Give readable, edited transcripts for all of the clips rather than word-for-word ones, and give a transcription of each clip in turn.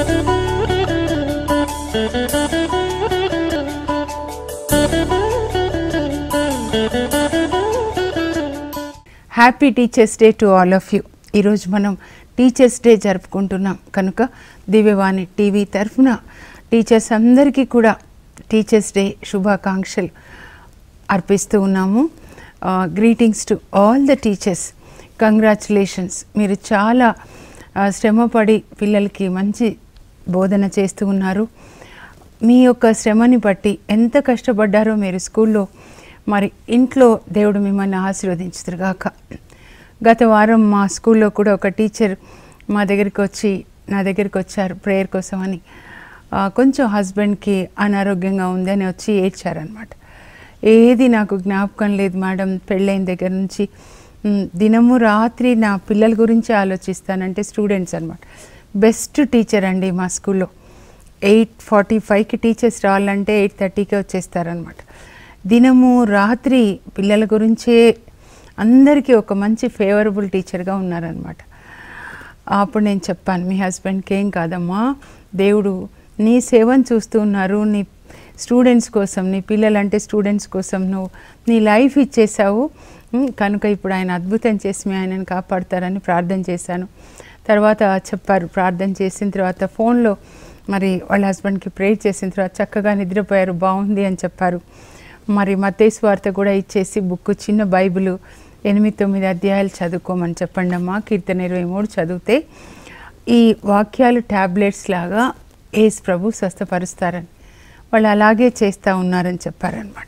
Happy teachers day to all of you. ఈరోజు మనం teachers day జరుపుకుంటున్నాం కనుక దివ్యవాణి టీవీ తరఫున టీచర్స్ అందరికీ కూడా టీచర్స్ డే శుభాకాంక్షలు అర్పిస్తూ ఉన్నాము. Greetings to all the teachers, congratulations. మీరు చాలా శ్రమపడి పిల్లలకి మంచి బోధన చేస్తూ ఉన్నారు. మీ యొక్క శ్రమని బట్టి ఎంత కష్టపడ్డారో మీరు స్కూల్లో, మరి ఇంట్లో దేవుడు మిమ్మల్ని ఆశీర్వదించుదురుగాక. గత వారం మా స్కూల్లో కూడా ఒక టీచర్ నా దగ్గరికి వచ్చారు ప్రేయర్ కోసం అని. కొంచెం హస్బెండ్కి అనారోగ్యంగా ఉందని వచ్చి ఏడ్చారనమాట. ఏది నాకు జ్ఞాపకం లేదు మేడం, పెళ్ళైన దగ్గర నుంచి దినము రాత్రి నా పిల్లల గురించి ఆలోచిస్తానంటే స్టూడెంట్స్ అనమాట. బెస్ట్ టీచర్ అండి మా స్కూల్లో. 8:45కి టీచర్స్ రావాలంటే 8:30కే వచ్చేస్తారనమాట. దినము రాత్రి పిల్లల గురించే అందరికీ ఒక మంచి ఫేవరబుల్ టీచర్గా ఉన్నారనమాట. అప్పుడు నేను చెప్పాను, మీ హస్బెండ్కి ఏం కాదమ్మా, దేవుడు నీ సేవను చూస్తూ ఉన్నారు, నీ స్టూడెంట్స్ కోసం, నీ పిల్లలంటే స్టూడెంట్స్ కోసం నువ్వు నీ లైఫ్ ఇచ్చేసావు కనుక ఇప్పుడు ఆయన అద్భుతం చేసి మీ ఆయనను కాపాడుతారని ప్రార్థన చేశాను. తర్వాత చెప్పారు, ప్రార్థన చేసిన తర్వాత ఫోన్లో మరి వాళ్ళ హస్బెండ్కి ప్రేయర్ చేసిన తర్వాత చక్కగా నిద్రపోయారు, బాగుంది అని చెప్పారు. మరి మత్తయి సువార్త కూడా ఇచ్చేసి బుక్, చిన్న బైబిల్ 8-9 అధ్యాయాలు చదువుకోమని చెప్పండి అమ్మా, కీర్తన 23 చదివితే ఈ వాక్యాలు ట్యాబ్లెట్స్ లాగా యేసు ప్రభు స్వస్థపరుస్తారని వాళ్ళు అలాగే చేస్తూ ఉన్నారని చెప్పారనమాట.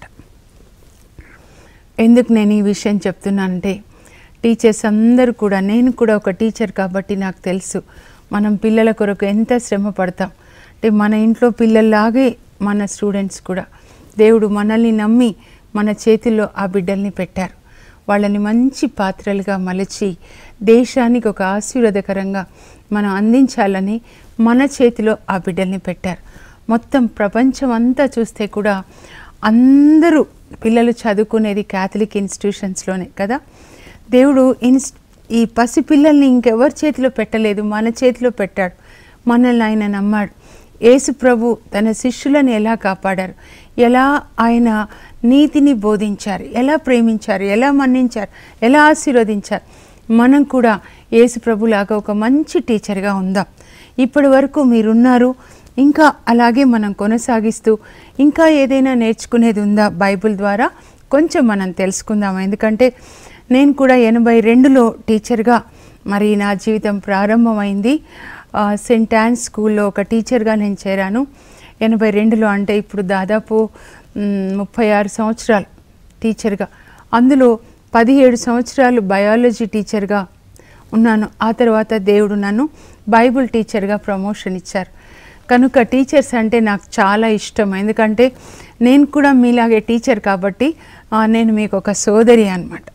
ఎందుకు నేను ఈ విషయం చెప్తున్నానంటే టీచర్స్ అందరూ కూడా, నేను కూడా ఒక టీచర్ కాబట్టి నాకు తెలుసు మనం పిల్లల కొరకు ఎంత శ్రమ పడతాం. అంటే మన ఇంట్లో పిల్లల్లాగే మన స్టూడెంట్స్ కూడా దేవుడు మనల్ని నమ్మి మన చేతుల్లో ఆ బిడ్డల్ని పెట్టారు. వాళ్ళని మంచి పాత్రలుగా మలచి దేశానికి ఒక ఆశీర్వాదకరంగా మనం అందించాలని మన చేతిలో ఆ బిడ్డల్ని పెట్టారు. మొత్తం ప్రపంచం అంతా చూస్తే కూడా అందరూ పిల్లలు చదువుకునేది క్యాథలిక్ ఇన్స్టిట్యూషన్స్లోనే కదా. దేవుడు ఈ పసిపిల్లల్ని ఇంకెవరి చేతిలో పెట్టలేదు, మన చేతిలో పెట్టాడు. మనల్ని ఆయన నమ్మాడు. యేసు ప్రభు తన శిష్యులను ఎలా కాపాడారు, ఎలా ఆయన నీతిని బోధించారు, ఎలా ప్రేమించారు, ఎలా మన్నించారు, ఎలా ఆశీర్వదించారు. మనం కూడా యేసు ప్రభులాగా ఒక మంచి టీచర్గా ఉందాం. ఇప్పటి వరకు మీరున్నారు, ఇంకా అలాగే మనం కొనసాగిస్తూ ఇంకా ఏదైనా నేర్చుకునేది ఉందా బైబిల్ ద్వారా కొంచెం మనం తెలుసుకుందాం. ఎందుకంటే నేను కూడా 82లో టీచర్గా మరి నా జీవితం ప్రారంభమైంది. సెయింట్ యాన్స్ స్కూల్లో ఒక టీచర్గా నేను చేరాను 82లో. అంటే ఇప్పుడు దాదాపు 36 సంవత్సరాలు టీచర్గా, అందులో 17 సంవత్సరాలు బయాలజీ టీచర్గా ఉన్నాను. ఆ తర్వాత దేవుడు నన్ను బైబిల్ టీచర్గా ప్రమోషన్ ఇచ్చారు. కనుక టీచర్స్ అంటే నాకు చాలా ఇష్టం. ఎందుకంటే నేను కూడా మీలాగే టీచర్ కాబట్టి నేను మీకు ఒక సోదరి అన్నమాట.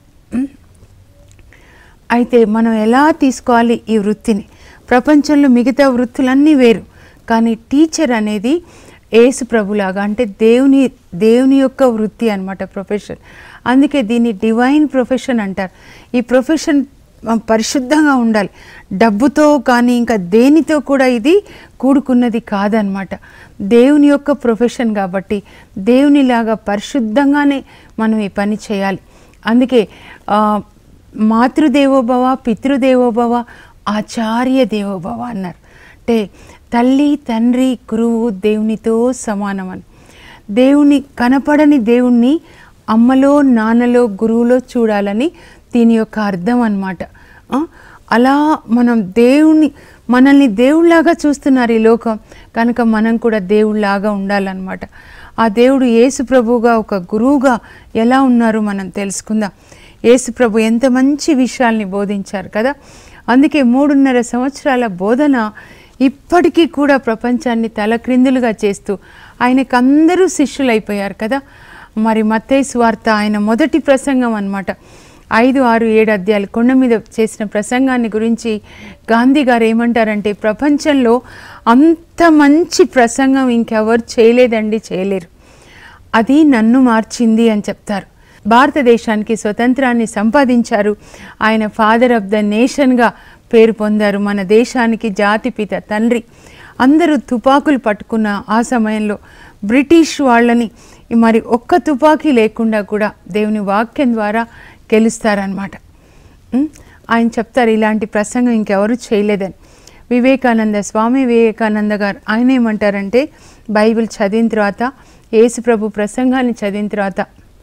అయితే మనం ఎలా తీసుకోవాలి ఈ వృత్తిని? ప్రపంచంలో మిగతా వృత్తులన్నీ వేరు, కానీ టీచర్ అనేది యేసు ప్రభులాగా, అంటే దేవుని యొక్క వృత్తి అన్నమాట, ప్రొఫెషన్. అందుకే దీన్ని డివైన్ ప్రొఫెషన్ అంటారు. ఈ ప్రొఫెషన్ పరిశుద్ధంగా ఉండాలి. డబ్బుతో కానీ ఇంకా దేనితో కూడా ఇది కూడుకున్నది కాదనమాట. దేవుని యొక్క ప్రొఫెషన్ కాబట్టి దేవునిలాగా పరిశుద్ధంగానే మనం ఈ పని చేయాలి. అందుకే మాతృదేవోభవ, పితృదేవోభవ, ఆచార్య దేవోభవ అన్నారు. అంటే తల్లి, తండ్రి, గురువు దేవునితో సమానం అని. దేవుని కనపడని దేవుణ్ణి అమ్మలో, నాన్నలో, గురువులో చూడాలని దీని యొక్క అర్థం అన్నమాట. అలా మనం మనల్ని దేవుళ్ళలాగా చూస్తున్నారు ఈ లోకం, కనుక మనం కూడా దేవుళ్ళలాగా ఉండాలన్నమాట. ఆ దేవుడు యేసు ప్రభువుగా ఒక గురువుగా ఎలా ఉన్నారు మనం తెలుసుకుందాం. యేసు ప్రభు ఎంత మంచి విషయాల్ని బోధించారు కదా. అందుకే 3.5 సంవత్సరాల బోధన ఇప్పటికీ కూడా ప్రపంచాన్ని తలక్రిందులుగా చేస్తూ ఆయనకు అందరూ శిష్యులైపోయారు కదా. మరి మత్తయి సువార్త ఆయన మొదటి ప్రసంగం అన్నమాట. 5, 6, 7 అధ్యాయాలు కొండ మీద చేసిన ప్రసంగాన్ని గురించి గాంధీ గారు ఏమంటారంటే, ప్రపంచంలో అంత మంచి ప్రసంగం ఇంకెవరు చేయలేదండి, చేయలేరు, అది నన్ను మార్చింది అని చెప్తారు. భారతదేశానికి స్వతంత్రాన్ని సంపాదించారు. ఆయన ఫాదర్ ఆఫ్ ద నేషన్గా పేరు పొందారు. మన దేశానికి జాతిపిత, తండ్రి. అందరూ తుపాకులు పట్టుకున్న ఆ సమయంలో బ్రిటిష్ వాళ్ళని మరి ఒక్క తుపాకీ లేకుండా కూడా దేవుని వాక్యం ద్వారా గెలుస్తారనమాట. ఆయన చెప్తారు, ఇలాంటి ప్రసంగం ఇంకెవరు చేయలేదని. స్వామి వివేకానంద గారు ఆయన ఏమంటారంటే, బైబిల్ చదివిన తర్వాత, యేసు ప్రభు ప్రసంగాన్ని చదివిన తర్వాత,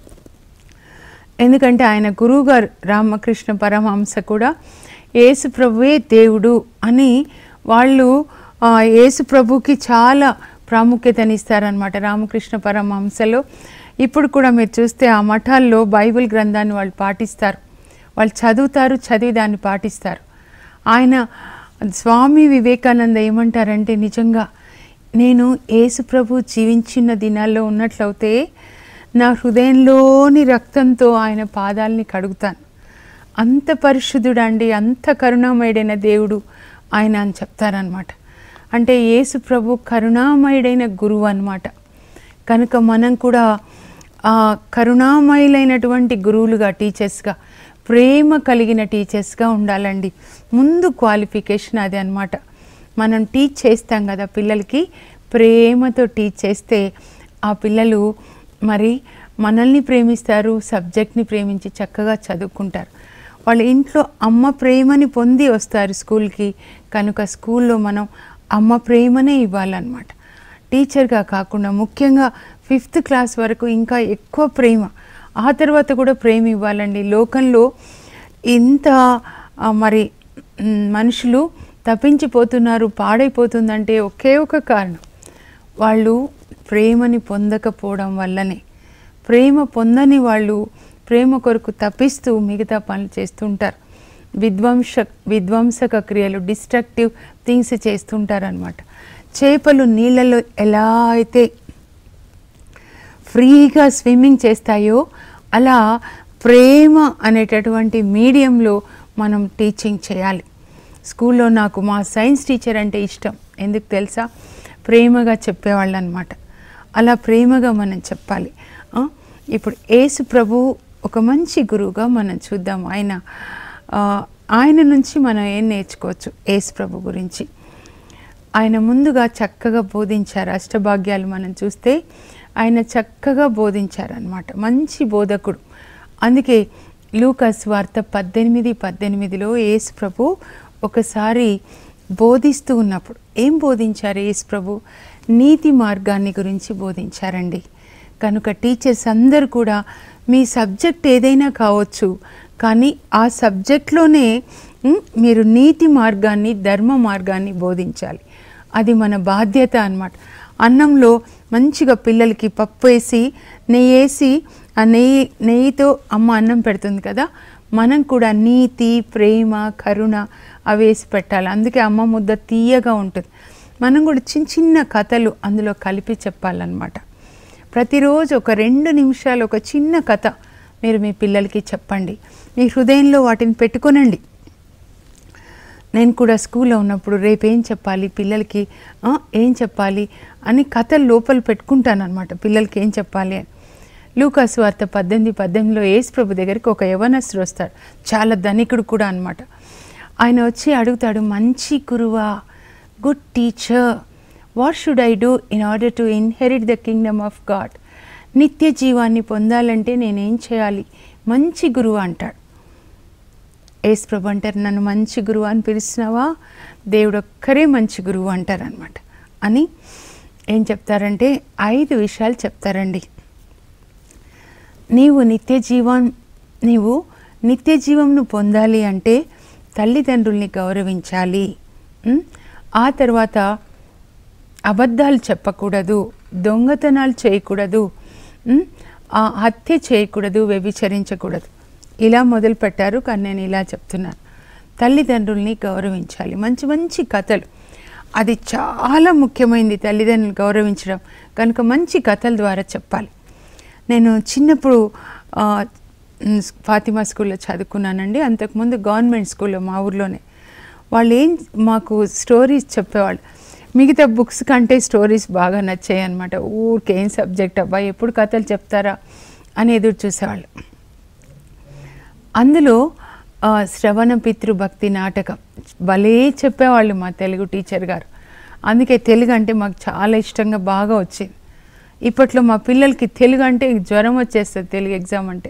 ఎందుకంటే ఆయన గురువుగారు రామకృష్ణ పరమహంస కూడా యేసు ప్రభువే దేవుడు అని వాళ్ళు యేసు ప్రభుకి చాలా ప్రాముఖ్యతనిస్తారనమాట. రామకృష్ణ పరమహంసలో ఇప్పుడు కూడా మీరు చూస్తే ఆ మఠాల్లో బైబిల్ గ్రంథాన్ని వాళ్ళు పాటిస్తారు, వాళ్ళు చదువుతారు, చదివి దాన్ని పాటిస్తారు. ఆయన స్వామి వివేకానంద ఏమంటారంటే, నిజంగా నేను యేసు ప్రభు జీవించిన దినాల్లో ఉన్నట్లయితే నా హృదయంలోని రక్తంతో ఆయన పాదాలని కడుగుతాను. అంత పరిశుద్ధుడండి, అంత కరుణామయుడైన దేవుడు ఆయన అని చెప్తారనమాట. అంటే యేసు ప్రభు కరుణామయుడైన గురువు అన్నమాట. కనుక మనం కూడా కరుణామయులైనటువంటి గురువులుగా, టీచర్స్గా, ప్రేమ కలిగిన టీచర్స్గా ఉండాలండి. ముందు క్వాలిఫికేషన్ అది అన్నమాట. మనం టీచ్ చేస్తాం కదా పిల్లలకి, ప్రేమతో టీచ్ చేస్తే ఆ పిల్లలు మరి మనల్ని ప్రేమిస్తారు, సబ్జెక్ట్ని ప్రేమించి చక్కగా చదువుకుంటారు. వాళ్ళ ఇంట్లో అమ్మ ప్రేమని పొంది వస్తారు స్కూల్కి. కనుక స్కూల్లో మనం అమ్మ ప్రేమనే ఇవ్వాలన్నమాట. టీచర్గా కాకుండా ముఖ్యంగా 5th క్లాస్ వరకు ఇంకా ఎక్కువ ప్రేమ, ఆ తర్వాత కూడా ప్రేమ ఇవ్వాలండి. లోకంలో ఇంత మరి మనుషులు తప్పించిపోతున్నారు, పాడైపోతుందంటే ఒకే ఒక కారణం, వాళ్ళు ప్రేమని పొందకపోవడం వల్లనే. ప్రేమ పొందని వాళ్ళు ప్రేమ కొరకు తప్పిస్తూ మిగతా పనులు చేస్తుంటారు. విధ్వంసక క్రియలు, డిస్ట్రక్టివ్ థింగ్స్ చేస్తుంటారనమాట. చేపలు నీళ్ళలో ఎలా అయితే ఫ్రీగా స్విమ్మింగ్ చేస్తాయో అలా ప్రేమ అనేటటువంటి మీడియంలో మనం టీచింగ్ చేయాలి. స్కూల్లో నాకు మా సైన్స్ టీచర్ అంటే ఇష్టం. ఎందుకు తెలుసా? ప్రేమగా చెప్పేవాళ్ళు అనమాట. అలా ప్రేమగా మనం చెప్పాలి. ఇప్పుడు యేసు ప్రభు ఒక మంచి గురువుగా మనం చూద్దాం. ఆయన నుంచి మనం ఏం నేర్చుకోవచ్చు యేసు ప్రభు గురించి. ఆయన ముందుగా చక్కగా బోధించారు. అష్టభాగ్యాలు మనం చూస్తే ఆయన చక్కగా బోధించారనమాట. మంచి బోధకుడు. అందుకే లూకా సువార్త 18:18లో యేసు ప్రభు ఒకసారి బోధిస్తూ ఉన్నప్పుడు ఏం బోధించారు? యేసు ప్రభు నీతి మార్గాన్ని గురించి బోధించారండి. కనుక టీచర్స్ అందరూ కూడా మీ సబ్జెక్ట్ ఏదైనా కావచ్చు, కానీ ఆ సబ్జెక్ట్లోనే మీరు నీతి మార్గాన్ని, ధర్మ మార్గాన్ని బోధించాలి. అది మన బాధ్యత అన్నమాట. అన్నంలో మంచిగా పిల్లలకి పప్పు వేసి నెయ్యి వేసి ఆ నెయ్యితో అమ్మ అన్నం పెడుతుంది కదా, మనం కూడా నీతి, ప్రేమ, కరుణ అవి వేసి పెట్టాలి. అందుకే అమ్మ ముద్ద తీయగా ఉంటుంది. మనం కూడా చిన్న చిన్న కథలు అందులో కలిపి చెప్పాలన్నమాట. ప్రతిరోజు ఒక 2 నిమిషాలు ఒక చిన్న కథ మీరు మీ పిల్లలకి చెప్పండి. మీ హృదయంలో వాటిని పెట్టుకోనండి. నేను కూడా స్కూల్లో ఉన్నప్పుడు రేపు ఏం చెప్పాలి పిల్లలకి, ఏం చెప్పాలి అని కథలు లోపల పెట్టుకుంటానమాట. పిల్లలకి ఏం చెప్పాలి అని. లూకా సువార్త 18:18లో యేసు ప్రభు దగ్గరికి ఒక యవనస్తుడు వస్తాడు. చాలా ధనికుడు కూడా అన్నమాట. ఆయన వచ్చి అడుగుతాడు, మంచి గురువా, good teacher, what should I do in order to inherit the kingdom of God? నిత్య జీవాన్ని పొందాలంటే నేనేం చేయాలి మంచి గురువు అంటాడు. యేసు ప్రభు అంటారు, నన్ను మంచి గురువు అని పిలుస్తున్నావా? దేవుడు ఒక్కరే మంచి గురువు అంటారనమాట. అని ఏం చెప్తారంటే 5 విషయాలు చెప్తారండి. నీవు నిత్య జీవంను పొందాలి అంటే తల్లిదండ్రుల్ని గౌరవించాలి. ఆ తర్వాత అబద్ధాలు చెప్పకూడదు, దొంగతనాలు చేయకూడదు, హత్య చేయకూడదు, వ్యభిచరించకూడదు. ఇలా మొదలు పెట్టారు. కానీ నేను ఇలా చెప్తున్నాను, తల్లిదండ్రుల్ని గౌరవించాలి. మంచి మంచి కథలు, అది చాలా ముఖ్యమైనది తల్లిదండ్రులు గౌరవించడం. కనుక మంచి కథల ద్వారా చెప్పాలి. నేను చిన్నప్పుడు ఫాతిమా స్కూల్లో చదువుకున్నానండి. అంతకుముందు గవర్నమెంట్ స్కూల్లో మా ఊర్లోనే. వాళ్ళు మాకు స్టోరీస్ చెప్పేవాళ్ళు. మిగతా బుక్స్ కంటే స్టోరీస్ బాగా నచ్చాయి అన్నమాట. ఊరికేం సబ్జెక్ట్ అబ్బా, ఎప్పుడు కథలు చెప్తారా అని ఎదురు చూసేవాళ్ళు. అందులో శ్రవణ పితృభక్తి నాటకం భలే చెప్పేవాళ్ళు మా తెలుగు టీచర్ గారు. అందుకే తెలుగు అంటే మాకు చాలా ఇష్టంగా బాగా వచ్చేది. ఇప్పట్లో మా పిల్లలకి తెలుగు అంటే జ్వరం వచ్చేస్తుంది తెలుగు ఎగ్జామ్ అంటే.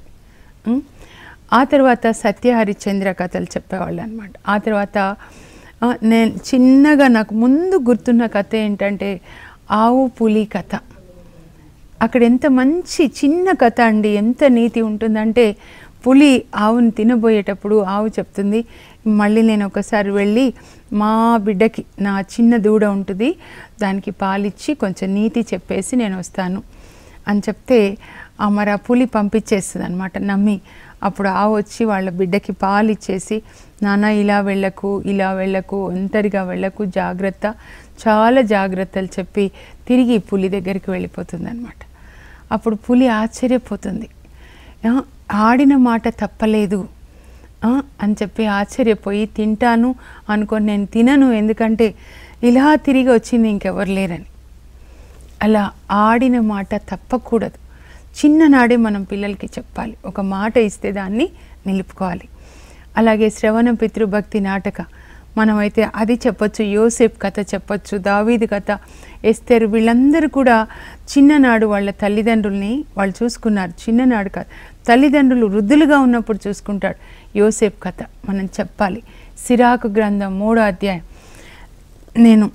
ఆ తర్వాత సత్య హరిశ్చంద్ర కథలు చెప్పేవాళ్ళు అనమాట. ఆ తర్వాత నేను చిన్నగా నాకు ముందు గుర్తున్న కథ ఏంటంటే ఆవు పులి కథ. అక్కడ ఎంత మంచి చిన్న కథ అండి, ఎంత నీతి ఉంటుందంటే పులి ఆవుని తినబోయేటప్పుడు ఆవు చెప్తుంది, మళ్ళీ నేను ఒకసారి వెళ్ళి మా బిడ్డకి నా చిన్న దూడ ఉంటుంది దానికి పాలిచ్చి కొంచెం నీతి చెప్పేసి నేను వస్తాను అని చెప్తే మరి ఆ పులి పంపించేస్తుంది అనమాట నమ్మి. అప్పుడు ఆవు వచ్చి వాళ్ళ బిడ్డకి పాలు ఇచ్చేసి, నాన్న ఇలా వెళ్ళకు ఒంటరిగా వెళ్ళకు, జాగ్రత్త, చాలా జాగ్రత్తలు చెప్పి తిరిగి పులి దగ్గరికి వెళ్ళిపోతుంది అనమాట. అప్పుడు పులి ఆశ్చర్యపోతుంది, ఆడిన మాట తప్పలేదు అని చెప్పి ఆశ్చర్యపోయి తింటాను అనుకొని నేను తినను, ఎందుకంటే ఇలా తిరిగి వచ్చింది ఇంకెవరు లేరని. అలా ఆడిన మాట తప్పకూడదు. చిన్ననాడే మనం పిల్లలకి చెప్పాలి, ఒక మాట ఇస్తే దాన్ని నిలుపుకోవాలి. అలాగే శ్రవణ పితృభక్తి నాటక మనమైతే అది చెప్పొచ్చు, యోసేపు కథ చెప్పొచ్చు, దావీదు కథ, ఎస్తేరు, వీళ్ళందరూ కూడా చిన్ననాడు వాళ్ళ తల్లిదండ్రుల్ని వాళ్ళు చూసుకున్నారు. చిన్ననాడు కాదు, తల్లిదండ్రులు వృద్ధులుగా ఉన్నప్పుడు చూసుకుంటాడు. యోసేపు కథ మనం చెప్పాలి. సిరాకు గ్రంథం 3వ అధ్యాయం. నేను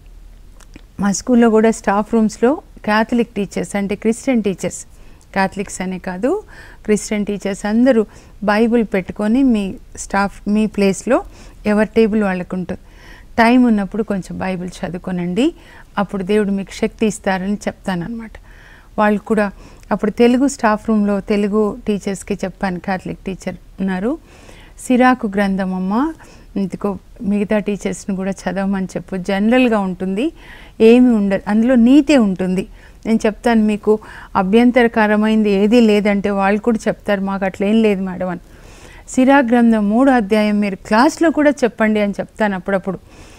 మా స్కూల్లో కూడా స్టాఫ్ రూమ్స్లో క్యాథలిక్ టీచర్స్ అంటే క్రిస్టియన్ టీచర్స్, క్యాథలిక్స్ అనే కాదు క్రిస్టియన్ టీచర్స్ అందరూ బైబిల్ పెట్టుకొని మీ స్టాఫ్ మీ ప్లేస్లో ఎవరి టేబుల్ వాళ్ళకు ఉంటుంది. టైం ఉన్నప్పుడు కొంచెం బైబిల్ చదువుకోనండి, అప్పుడు దేవుడు మీకు శక్తి ఇస్తారని చెప్తానన్నమాట. వాళ్ళు కూడా అప్పుడు తెలుగు స్టాఫ్ రూమ్లో తెలుగు టీచర్స్కి చెప్పాను, క్యాథలిక్ టీచర్ ఉన్నారు, సిరాకు గ్రంథం అమ్మ ఇందుకో మిగతా టీచర్స్ని కూడా చదవమని చెప్పు, జనరల్గా ఉంటుంది, ఏమి ఉండదు, అందులో నీతే ఉంటుంది. నేను చెప్తాను మీకు అభ్యంతరకరమైంది ఏదీ లేదంటే వాళ్ళు కూడా చెప్తారు మాకు అట్లేం లేదు మేడం అని. సిరాకు గ్రంథం 3వ అధ్యాయం మీరు క్లాస్లో కూడా చెప్పండి అని చెప్తాను అప్పుడప్పుడు.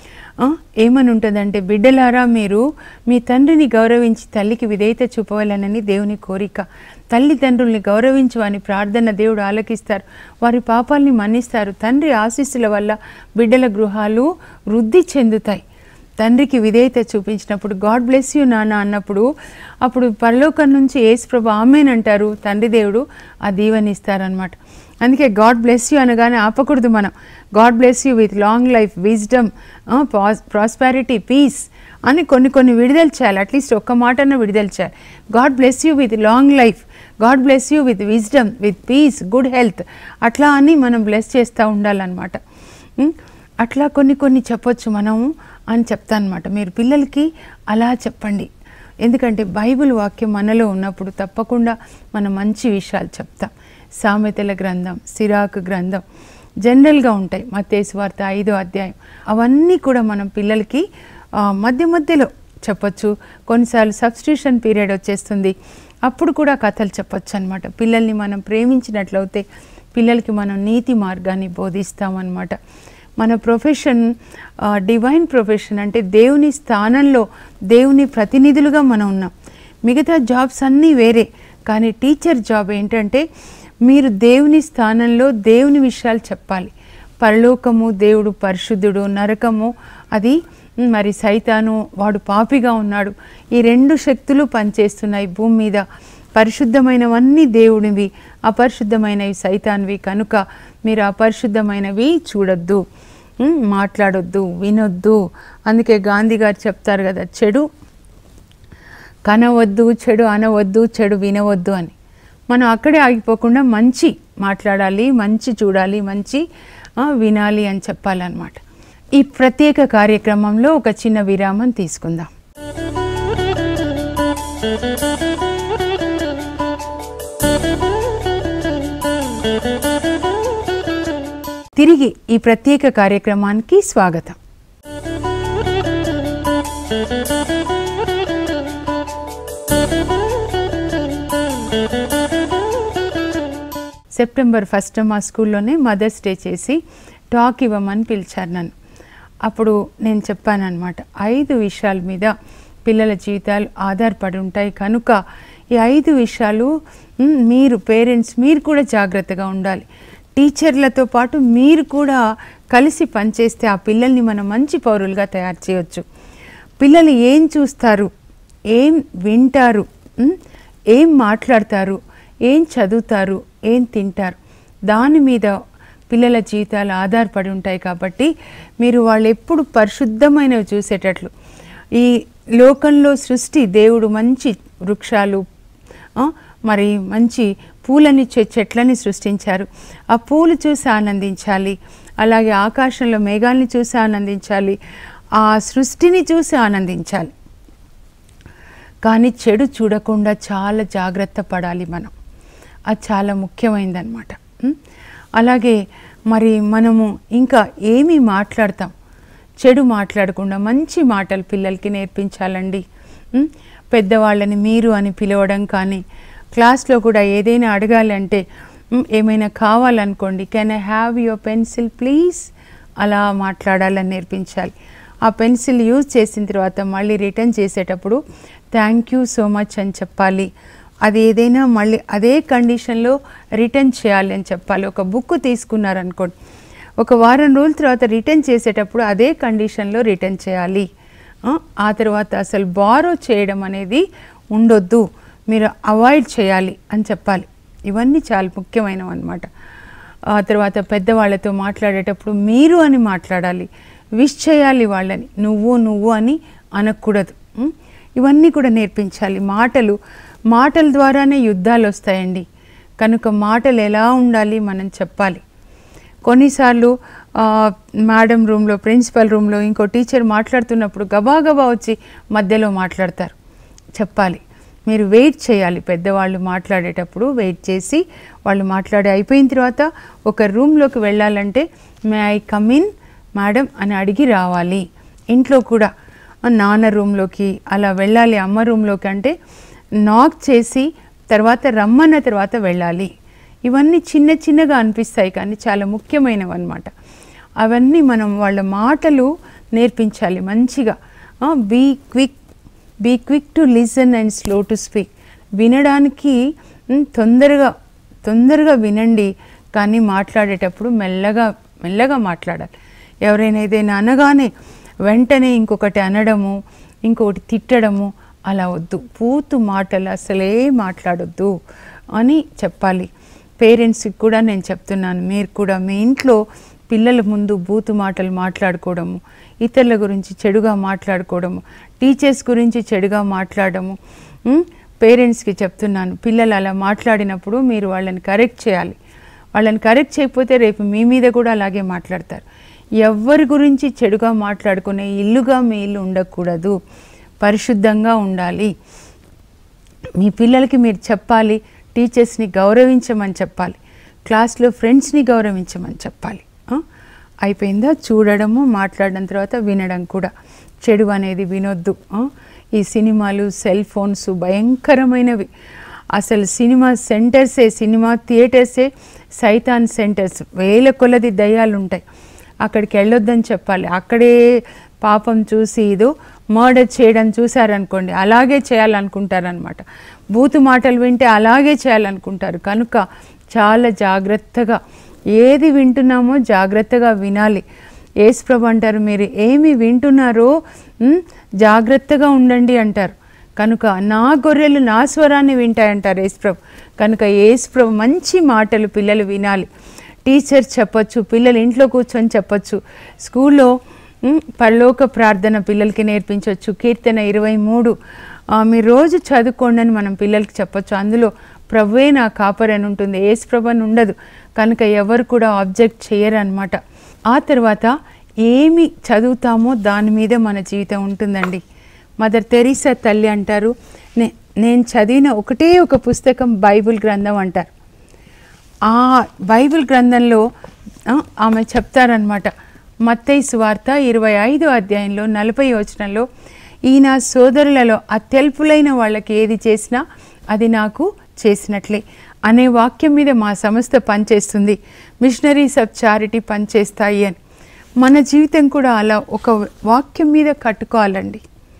ఏమని ఉంటుందంటే, బిడ్డలారా మీరు మీ తండ్రిని గౌరవించి తల్లికి విధేయత చూపవాలనని దేవుని కోరిక. తల్లిదండ్రుల్ని గౌరవించు అని ప్రార్థన దేవుడు ఆలకిస్తారు, వారి పాపాలని మన్నిస్తారు. తండ్రి ఆశీస్సుల వల్ల బిడ్డల గృహాలు వృద్ధి చెందుతాయి. తండ్రికి విధేయత చూపించినప్పుడు గాడ్ బ్లెస్ యూ నాన్న అన్నప్పుడు అప్పుడు పరలోకం నుంచి యేసుప్రభు ఆమేన్ అంటారు, తండ్రి దేవుడు ఆ దీవెనిస్తారనమాట. అందుకే గాడ్ బ్లెస్ యూ అనగానే ఆపకూడదు మనం. God bless you with long life, wisdom, prosperity, peace అని కొన్ని విడుదల చేయాలి. అట్లీస్ట్ ఒక్క మాటను విడుదల చేయాలి. God bless you with long life, God bless you with wisdom, with peace, good health, అట్లా అని మనం బ్లెస్ చేస్తూ ఉండాలన్నమాట. అట్లా కొన్ని చెప్పొచ్చు మనము అని చెప్తానమాట. మీరు పిల్లలకి అలా చెప్పండి, ఎందుకంటే బైబిల్ వాక్యం మనలో ఉన్నప్పుడు తప్పకుండా మనం మంచి విషయాలు చెప్తాం. సామెతల గ్రంథం, సిరాకు గ్రంథం జనరల్గా ఉంటాయి. మత్తయి సువార్త 5వ అధ్యాయం, అవన్నీ కూడా మనం పిల్లలకి మధ్యలో చెప్పొచ్చు. కొన్నిసార్లు సబ్స్టిట్యూషన్ పీరియడ్ వచ్చేస్తుంది, అప్పుడు కూడా కథలు చెప్పొచ్చు అనమాట. పిల్లల్ని మనం ప్రేమించినట్లయితే పిల్లలకి మనం నీతి మార్గాన్ని బోధిస్తామన్నమాట. మన ప్రొఫెషన్ డివైన్ ప్రొఫెషన్ అంటే దేవుని స్థానంలో దేవుని ప్రతినిధులుగా మనం ఉన్నాం. మిగతా జాబ్స్ అన్నీ వేరే, కానీ టీచర్ జాబ్ ఏంటంటే మీరు దేవుని స్థానంలో దేవుని విషయాలు చెప్పాలి. పరలోకము దేవుడు పరిశుద్ధుడు, నరకము అది మరి సైతాను వాడు పాపిగా ఉన్నాడు. ఈ రెండు శక్తులు పనిచేస్తున్నాయి భూమి మీద. పరిశుద్ధమైనవన్నీ దేవునివి, అపరిశుద్ధమైనవి సైతాన్వి. కనుక మీరు అపరిశుద్ధమైనవి చూడొద్దు, మాట్లాడొద్దు, వినొద్దు. అందుకే గాంధీ గారు చెప్తారు కదా, చెడు కనవద్దు, చెడు అనవద్దు, చెడు వినవద్దు అని. మనం అక్కడే ఆగిపోకుండా మంచి మాట్లాడాలి, మంచి చూడాలి, మంచి వినాలి అని చెప్పాలన్నమాట. ఈ ప్రత్యేక కార్యక్రమంలో ఒక చిన్న విరామం తీసుకుందాం. తిరిగి ఈ ప్రత్యేక కార్యక్రమానికి స్వాగతం. సెప్టెంబర్ 1 మా స్కూల్లోనే మదర్స్ డే చేసి టాక్ ఇవ్వమని పిలిచారు నన్ను. అప్పుడు నేను చెప్పాను అనమాట, 5 విషయాల మీద పిల్లల జీవితాలు ఆధారపడి ఉంటాయి. కనుక ఈ 5 విషయాలు మీరు పేరెంట్స్ మీరు కూడా జాగ్రత్తగా ఉండాలి. టీచర్లతో పాటు మీరు కూడా కలిసి పనిచేస్తే ఆ పిల్లల్ని మనం మంచి పౌరులుగా తయారు చేయవచ్చు. పిల్లలు ఏం చూస్తారు, ఏం వింటారు, ఏం మాట్లాడతారు, ఏం చదువుతారు, ఏం తింటారు, దాని మీద పిల్లల జీవితాలు ఆధారపడి ఉంటాయి. కాబట్టి మీరు వాళ్ళు ఎప్పుడు పరిశుద్ధమైనవి చూసేటట్లు, ఈ లోకంలో సృష్టి దేవుడు మంచి వృక్షాలు మరి మంచి పూలనిచ్చే చెట్లని సృష్టించారు. ఆ పూలు చూసి ఆనందించాలి, అలాగే ఆకాశంలో మేఘాలని చూసి ఆనందించాలి, ఆ సృష్టిని చూసి ఆనందించాలి. కానీ చెడు చూడకుండా చాలా జాగ్రత్త పడాలి మనం. అది చాలా ముఖ్యమైనదన్నమాట. అలాగే మరి మనము ఇంకా ఏమి మాట్లాడతాం, చెడు మాట్లాడకుండా మంచి మాటలు పిల్లలకి నేర్పించాలండి. పెద్దవాళ్ళని మీరు అని పిలవడం కానీ, క్లాస్లో కూడా ఏదైనా అడగాలంటే ఏమైనా కావాలనుకోండి, can I have your pencil please, అలా మాట్లాడాలని నేర్పించాలి. ఆ పెన్సిల్ యూజ్ చేసిన తర్వాత మళ్ళీ రిటర్న్ చేసేటప్పుడు థ్యాంక్ యూ సో మచ్ అని చెప్పాలి. అది ఏదైనా మళ్ళీ అదే కండిషన్లో రిటర్న్ చేయాలి అని చెప్పాలి. ఒక బుక్ తీసుకున్నారనుకోండి, ఒక వారం రోజుల తర్వాత రిటర్న్ చేసేటప్పుడు అదే కండిషన్లో రిటర్న్ చేయాలి. ఆ తర్వాత అసలు బారో చేయడం అనేది ఉండొద్దు, మీరు అవాయిడ్ చేయాలి అని చెప్పాలి. ఇవన్నీ చాలా ముఖ్యమైనవి అన్నమాట. ఆ తర్వాత పెద్దవాళ్ళతో మాట్లాడేటప్పుడు మీరు అని మాట్లాడాలి, విష్ చేయాలి వాళ్ళని, నువ్వు అని అనకూడదు. ఇవన్నీ కూడా నేర్పించాలి. మాటల ద్వారానే యుద్ధాలు వస్తాయండి. కనుక మాటలు ఎలా ఉండాలి మనం చెప్పాలి. కొన్నిసార్లు మేడం రూమ్లో, ప్రిన్సిపల్ రూమ్లో ఇంకో టీచర్ మాట్లాడుతున్నప్పుడు గబా వచ్చి మధ్యలో మాట్లాడతారు. చెప్పాలి, మీరు వెయిట్ చేయాలి. పెద్దవాళ్ళు మాట్లాడేటప్పుడు వెయిట్ చేసి వాళ్ళు మాట్లాడి అయిపోయిన తర్వాత ఒక రూమ్లోకి వెళ్ళాలంటే may I come in madam అని అడిగి రావాలి. ఇంట్లో కూడా నాన్న రూమ్లోకి అలా వెళ్ళాలి, అమ్మ రూమ్లోకి అంటే నాక్ చేసి తర్వాత రమ్మన్న తర్వాత వెళ్ళాలి. ఇవన్నీ చిన్నగా అనిపిస్తాయి కానీ చాలా ముఖ్యమైనవి అన్నమాట. అవన్నీ మనం వాళ్ళ మాటలు నేర్పించాలి మంచిగా. Be quick to listen and slow to speak. వినడానికి తొందరగా వినండి, కానీ మాట్లాడేటప్పుడు మెల్లగా మాట్లాడాలి. ఎవరైనా ఏదైనా అనగానే వెంటనే ఇంకొకటి అనడము, ఇంకొకటి తిట్టడము అలా వద్దు. పూతు మాటలు అసలే మాట్లాడొద్దు అని చెప్పాలి. పేరెంట్స్కి కూడా నేను చెప్తున్నాను, మీరు కూడా మీ ఇంట్లో పిల్లల ముందు బూతు మాటలు మాట్లాడుకోవడము, ఇతరుల గురించి చెడుగా మాట్లాడుకోవడము, టీచర్స్ గురించి చెడుగా మాట్లాడము పేరెంట్స్కి చెప్తున్నాను. పిల్లలు అలా మాట్లాడినప్పుడు మీరు వాళ్ళని కరెక్ట్ చేయాలి. వాళ్ళని కరెక్ట్ చేయకపోతే రేపు మీ మీద కూడా అలాగే మాట్లాడతారు. ఎవరి గురించి చెడుగా మాట్లాడుకునే ఇల్లుగా మీ ఇల్లు ఉండకూడదు, పరిశుద్ధంగా ఉండాలి. మీ పిల్లలకి మీరు చెప్పాలి, టీచర్స్ని గౌరవించమని చెప్పాలి, క్లాస్లో ఫ్రెండ్స్ని గౌరవించమని చెప్పాలి. అయిపోయిందా? చూడడము, మాట్లాడడం తర్వాత వినడం కూడా. చెడు అనేది వినొద్దు. ఈ సినిమాలు, సెల్ ఫోన్స్ భయంకరమైనవి. అసలు సినిమా సెంటర్సే, సినిమా థియేటర్సే సైతాన్ సెంటర్స్. వేల కొలది దయ్యాలు ఉంటాయి. అక్కడికి వెళ్ళొద్దని చెప్పాలి. అక్కడే పాపం చూసి ఇదో మర్డర్ చేయడం చూశారనుకోండి, అలాగే చేయాలనుకుంటారనమాట. బూతు మాటలు వింటే అలాగే చేయాలనుకుంటారు. కనుక చాలా జాగ్రత్తగా ఏది వింటున్నామో జాగ్రత్తగా వినాలి. యేసుప్రభు అంటారు, మీరు ఏమి వింటున్నారో జాగ్రత్తగా ఉండండి అంటారు. కనుక నా గొర్రెలు నా స్వరాన్ని వింటాయంటారు యేసుప్రభు. కనుక యేసుప్రభు మంచి మాటలు పిల్లలు వినాలి. టీచర్ చెప్పొచ్చు, పిల్లలు ఇంట్లో కూర్చొని చెప్పొచ్చు. స్కూల్లో పరలోక ప్రార్థన పిల్లలకి నేర్పించవచ్చు. కీర్తన 23 మీరు రోజు చదువుకోండి అని మనం పిల్లలకి చెప్పొచ్చు. అందులో ప్రభువే నా కాపరి ఉంటుంది, యేసుప్రభు అని ఉండదు. కనుక ఎవరు కూడా ఆబ్జెక్ట్ చేయరు అన్నమాట. ఆ తర్వాత ఏమి చదువుతామో దాని మీద మన జీవితం ఉంటుందండి. మదర్ తెరీసా తల్లి అంటారు, నేను చదివిన ఒకటే ఒక పుస్తకం బైబిల్ గ్రంథం అంటారు. ఆ బైబిల్ గ్రంథంలో ఆమె చెప్తారనమాట. మత్తయి సువార్త 25వ అధ్యాయంలో 40వ వచనంలో, ఈయన సోదరులలో అత్యల్పులైన వాళ్ళకి ఏది చేసినా అది నాకు చేసినట్లే అనే వాక్యం మీద మా సంస్థ పనిచేస్తుంది. మిషనరీస్ ఆఫ్ చారిటీ పనిచేస్తాయి అని. మన జీవితం కూడా అలా ఒక వాక్యం మీద కట్టుకోవాలండి.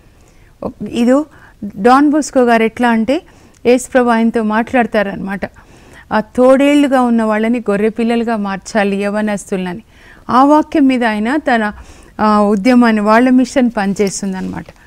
ఇదో డాన్ బోస్కో గారు ఎట్లా అంటే, యేసుప్రభు ఆయనతో మాట్లాడతారనమాట. ఆ తోడేళ్లుగా ఉన్న వాళ్ళని గొర్రె పిల్లలుగా మార్చాలి, యవనస్తులని. ఆ వాక్యం మీద ఆయన తన ఉద్యమాన్ని, వాళ్ళ మిషన్ పనిచేస్తుంది అనమాట.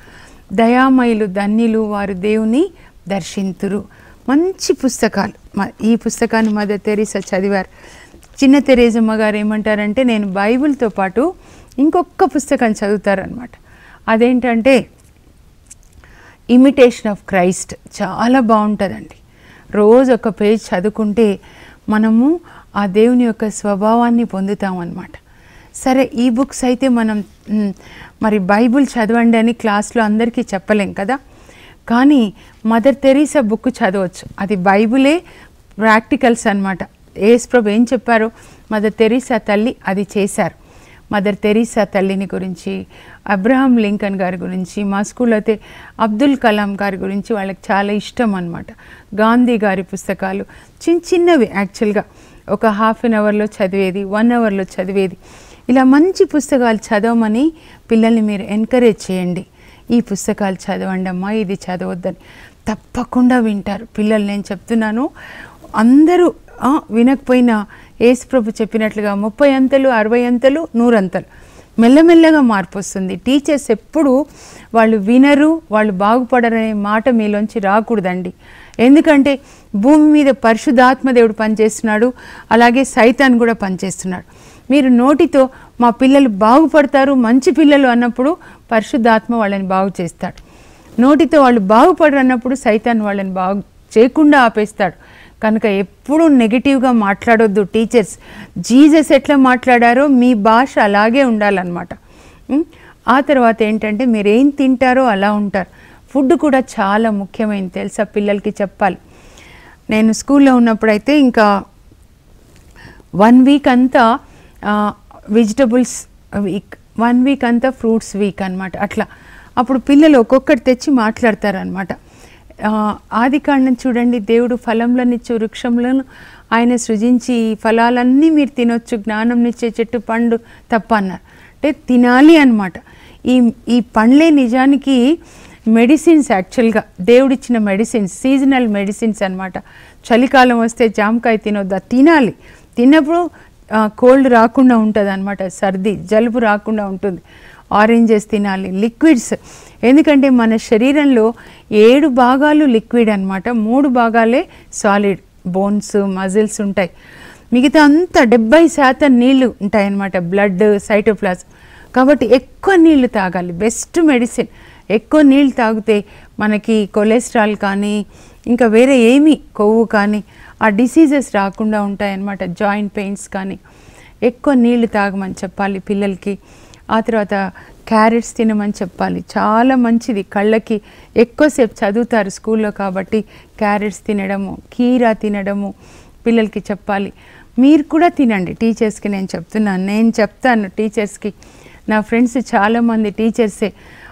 దయామయులు ధన్యులు వారు దేవుని దర్శింతురు. మంచి పుస్తకాలు. ఈ పుస్తకాన్ని మదర్ తెరీసా చదివారు. చిన్న తెరేజమ్మ గారు ఏమంటారంటే, నేను బైబిల్తో పాటు ఇంకొక పుస్తకం చదువుతారనమాట. అదేంటంటే ఇమిటేషన్ ఆఫ్ క్రైస్ట్. చాలా బాగుంటుందండి. రోజు ఒక పేజ్ చదువుకుంటే మనము ఆ దేవుని యొక్క స్వభావాన్ని పొందుతామన్నమాట. సరే, ఈ బుక్స్ అయితే మనం మరి బైబిల్ చదవండి అని క్లాస్లో అందరికీ చెప్పలేం కదా, కానీ మదర్ తెరీసా బుక్ చదవచ్చు. అది బైబిలే ప్రాక్టికల్స్ అనమాట. యేసుప్రభు ఏం చెప్పారో మదర్ తెరీసా తల్లి అది చేశారు. మదర్ తెరీసా తల్లిని గురించి, అబ్రహాం లింకన్ గారి గురించి, మా స్కూల్లో అయితే అబ్దుల్ కలాం గారి గురించి వాళ్ళకి చాలా ఇష్టం అనమాట. గాంధీ గారి పుస్తకాలు చిన్నవి, యాక్చువల్గా ఒక హాఫ్ అన్ అవర్లో చదివేది, 1 అవర్లో చదివేది. ఇలా మంచి పుస్తకాలు చదవమని పిల్లల్ని మీరు ఎంకరేజ్ చేయండి. ఈ పుస్తకాలు చదవండి అమ్మా, ఇది చదవద్దని. తప్పకుండా వింటారు పిల్లలు. నేను చెప్తున్నాను, అందరూ వినకపోయినా యేసుప్రభు చెప్పినట్లుగా 30 అంతలు, 60 అంతలు, 100 అంతలు మెల్లమెల్లగా మార్పు వస్తుంది. టీచర్స్ ఎప్పుడు వాళ్ళు వినరు, వాళ్ళు బాగుపడరనే మాట మీలోంచి రాకూడదండి. ఎందుకంటే భూమి మీద పరిశుద్ధాత్మ దేవుడు పనిచేస్తున్నాడు, అలాగే సైతాన్ కూడా పనిచేస్తున్నాడు. మీరు నోటితో మా పిల్లలు బాగుపడతారు, మంచి పిల్లలు అన్నప్పుడు పరిశుద్ధాత్మ వాళ్ళని బాగు చేస్తాడు. నోటితో వాళ్ళు బాగుపడరు అన్నప్పుడు సైతాన్ వాళ్ళని బాగు చేయకుండా ఆపేస్తాడు. కనుక ఎప్పుడూ నెగిటివ్గా మాట్లాడొద్దు టీచర్స్. జీసస్ ఎట్లా మాట్లాడారో మీ భాష అలాగే ఉండాలన్నమాట. ఆ తర్వాత ఏంటంటే మీరేం తింటారో అలా ఉంటారు. ఫుడ్ కూడా చాలా ముఖ్యమైనది తెలుసా, పిల్లలకి చెప్పాలి. నేను స్కూల్లో ఉన్నప్పుడైతే ఇంకా 1 వీక్ అంతా వెజిటబుల్స్ వీక్, 1 వీక్ అంతా ఫ్రూట్స్ వీక్ అనమాట. అట్లా అప్పుడు పిల్లలు ఒక్కొక్కటి తెచ్చి మాట్లాడతారనమాట. ఆదికాండం చూడండి, దేవుడు ఫలంలనిచ్చు వృక్షములను ఆయన సృజించి ఈ ఫలాలన్నీ మీరు తినొచ్చు, జ్ఞానంనిచ్చే చెట్టు పండు తప్ప అన్నారు. అంటే తినాలి అనమాట. ఈ పండ్లే నిజానికి మెడిసిన్స్, యాక్చువల్గా దేవుడిచ్చిన మెడిసిన్స్, సీజనల్ మెడిసిన్స్ అనమాట. చలికాలం వస్తే జామకాయ తినొద్దా, తినాలి. తిన్నప్పుడు కోల్డ్ రాకుండా ఉంటుంది అనమాట, సర్ది జలుబు రాకుండా ఉంటుంది. ఆరెంజెస్ తినాలి, లిక్విడ్స్. ఎందుకంటే మన శరీరంలో 7 భాగాలు లిక్విడ్ అనమాట, 3 భాగాలే సాలిడ్, బోన్స్, మజిల్స్ ఉంటాయి. మిగతా అంతా 70% నీళ్లు ఉంటాయన్నమాట, బ్లడ్, సైటోప్లాజం. కాబట్టి ఎక్కువ నీళ్లు తాగాలి, బెస్ట్ మెడిసిన్. ఎక్కువ నీళ్ళు తాగితే మనకి కొలెస్ట్రాల్ కానీ ఇంకా వేరే ఏమీ, కొవ్వు కానీ ఆ డిసీజెస్ రాకుండా ఉంటాయన్నమాట, జాయింట్ పెయిన్స్ కానీ. ఎక్కువ నీళ్లు తాగమని చెప్పాలి పిల్లలకి. ఆ తర్వాత క్యారెట్స్ తినమని చెప్పాలి, చాలా మంచిది కళ్ళకి. ఎక్కువసేపు చదువుతారు స్కూల్లో కాబట్టి క్యారెట్స్ తినడము, కీరా తినడము పిల్లలకి చెప్పాలి. మీరు కూడా తినండి. టీచర్స్కి నేను చెప్తున్నాను, నేను చెప్తాను టీచర్స్కి. నా ఫ్రెండ్స్ చాలామంది టీచర్సే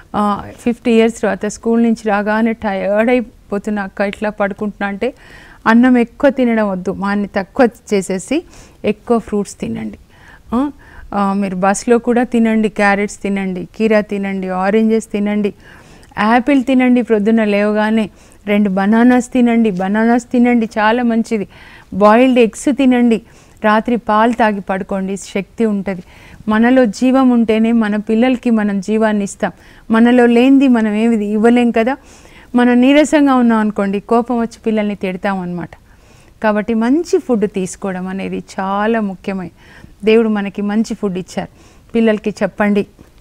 50 years తర్వాత స్కూల్ నుంచి రాగానే టయర్డ్ అయిపోతున్నా అక్క, ఇట్లా పడుకుంటున్నా అంటే, అన్నం ఎక్కువ తినడం వద్దు, మాన్ని తక్కువ చేసేసి ఎక్కువ ఫ్రూట్స్ తినండి. మీరు బస్లో కూడా తినండి, క్యారెట్స్ తినండి, కీరా తినండి, ఆరెంజెస్ తినండి, యాపిల్ తినండి. ప్రొద్దున లేవగానే 2 బనానాస్ తినండి, చాలా మంచిది. బాయిల్డ్ ఎగ్స్ తినండి. రాత్రి పాలు తాగి పడుకోండి, శక్తి ఉంటుంది. మనలో జీవం ఉంటేనే మన పిల్లలకి మనం జీవాన్ని ఇస్తాం. మనలో లేనిది మనం ఏమి ఇవ్వలేం కదా. మనం నీరసంగా ఉన్నాం అనుకోండి, కోపం వచ్చి పిల్లల్ని తిడతామన్నమాట. కాబట్టి మంచి ఫుడ్ తీసుకోవడం అనేది చాలా ముఖ్యమైన. దేవుడు మనకి మంచి ఫుడ్ ఇచ్చారు. పిల్లలకి చెప్పండి,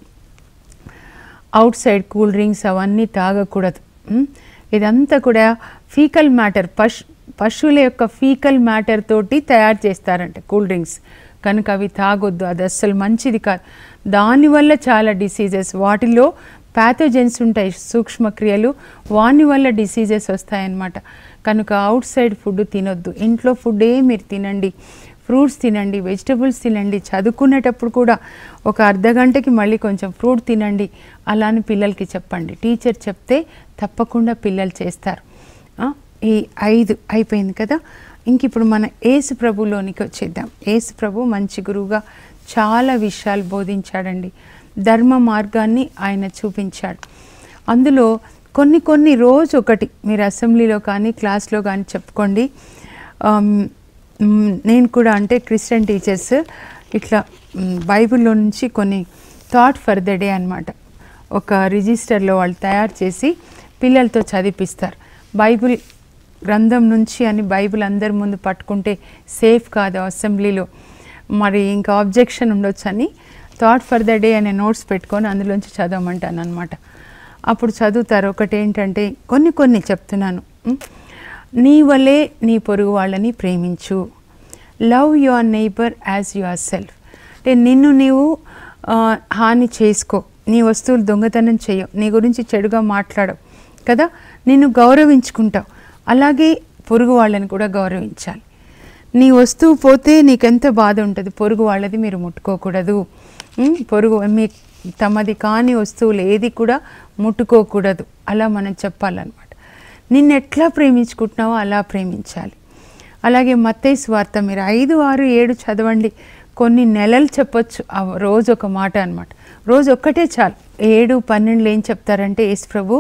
అవుట్ సైడ్ కూల్ డ్రింక్స్ అవన్నీ తాగకూడదు. ఇదంతా కూడా ఫీకల్ మ్యాటర్, పశువుల యొక్క ఫీకల్ మ్యాటర్ తోటి తయారు చేస్తారంట కూల్ డ్రింక్స్. కనుక అవి తాగొద్దు, అది అస్సలు మంచిది కాదు. దానివల్ల చాలా డిసీజెస్, వాటిలో ప్యాథోజెన్స్ ఉంటాయి, సూక్ష్మక్రియలు, వాని వల్ల డిసీజెస్ వస్తాయన్నమాట. కనుక అవుట్ సైడ్ ఫుడ్ తినొద్దు. ఇంట్లో ఫుడ్డే మీరు తినండి. ఫ్రూట్స్ తినండి, వెజిటబుల్స్ తినండి. చదువుకునేటప్పుడు కూడా ఒక అర్ధగంటకి మళ్ళీ కొంచెం ఫ్రూట్ తినండి. అలా అని పిల్లలకి చెప్పండి. టీచర్ చెప్తే తప్పకుండా పిల్లలు చేస్తారు. ఈ 5 అయిపోయింది కదా. ఇంక ఇప్పుడు మన యేసు ప్రభులోనికి వచ్చేద్దాం. యేసు ప్రభు మంచి గురువుగా చాలా విషయాలు బోధించాడండి. ధర్మ మార్గాన్ని ఆయన చూపించాడు. అందులో కొన్ని రోజు ఒకటి మీరు అసెంబ్లీలో కానీ క్లాస్లో కానీ చెప్పుకోండి. నేను కూడా అంటే క్రిస్టియన్ టీచర్స్ ఇట్లా బైబిల్లో నుంచి కొన్ని థాట్ ఫర్ ద డే అనమాట. ఒక రిజిస్టర్లో వాళ్ళు తయారు చేసి పిల్లలతో చదివిస్తారు. బైబిల్ గ్రంథం నుంచి అని బైబిల్ అందరి ముందు పట్టుకుంటే సేఫ్ కాదు అసెంబ్లీలో, మరి ఇంకా ఆబ్జెక్షన్ ఉండొచ్చు అని థాట్ ఫర్ ద డే అనే నోట్స్ పెట్టుకొని అందులోంచి చదవమంటాను అనమాట. అప్పుడు చదువుతారు. ఒకటి ఏంటంటే కొన్ని చెప్తున్నాను. నీ వలే నీ పొరుగు వాళ్ళని ప్రేమించు, love your neighbour as yourself. అంటే నిన్ను నీవు హాని చేసుకో, నీ వస్తువులు దొంగతనం చేయవు, నీ గురించి చెడుగా మాట్లాడవు కదా, నిన్ను గౌరవించుకుంటావు. అలాగే పొరుగు వాళ్ళని కూడా గౌరవించాలి. నీ వస్తువు పోతే నీకెంత బాధ ఉంటుంది, పొరుగు వాళ్ళది మీరు ముట్టుకోకూడదు. పొరుగు మీ తమది కాని వస్తువులు ఏది కూడా ముట్టుకోకూడదు. అలా మనం చెప్పాలన్నమాట. నిన్ను ఎట్లా ప్రేమించుకుంటున్నావో అలా ప్రేమించాలి. అలాగే మత్తయి సువార్త మీరు 5, 6, 7 చదవండి. కొన్ని నెలలు చెప్పొచ్చు, రోజు ఒక మాట అనమాట. రోజు ఒక్కటే చాలు. 7, 12 ఏం చెప్తారంటే, యేసు ప్రభు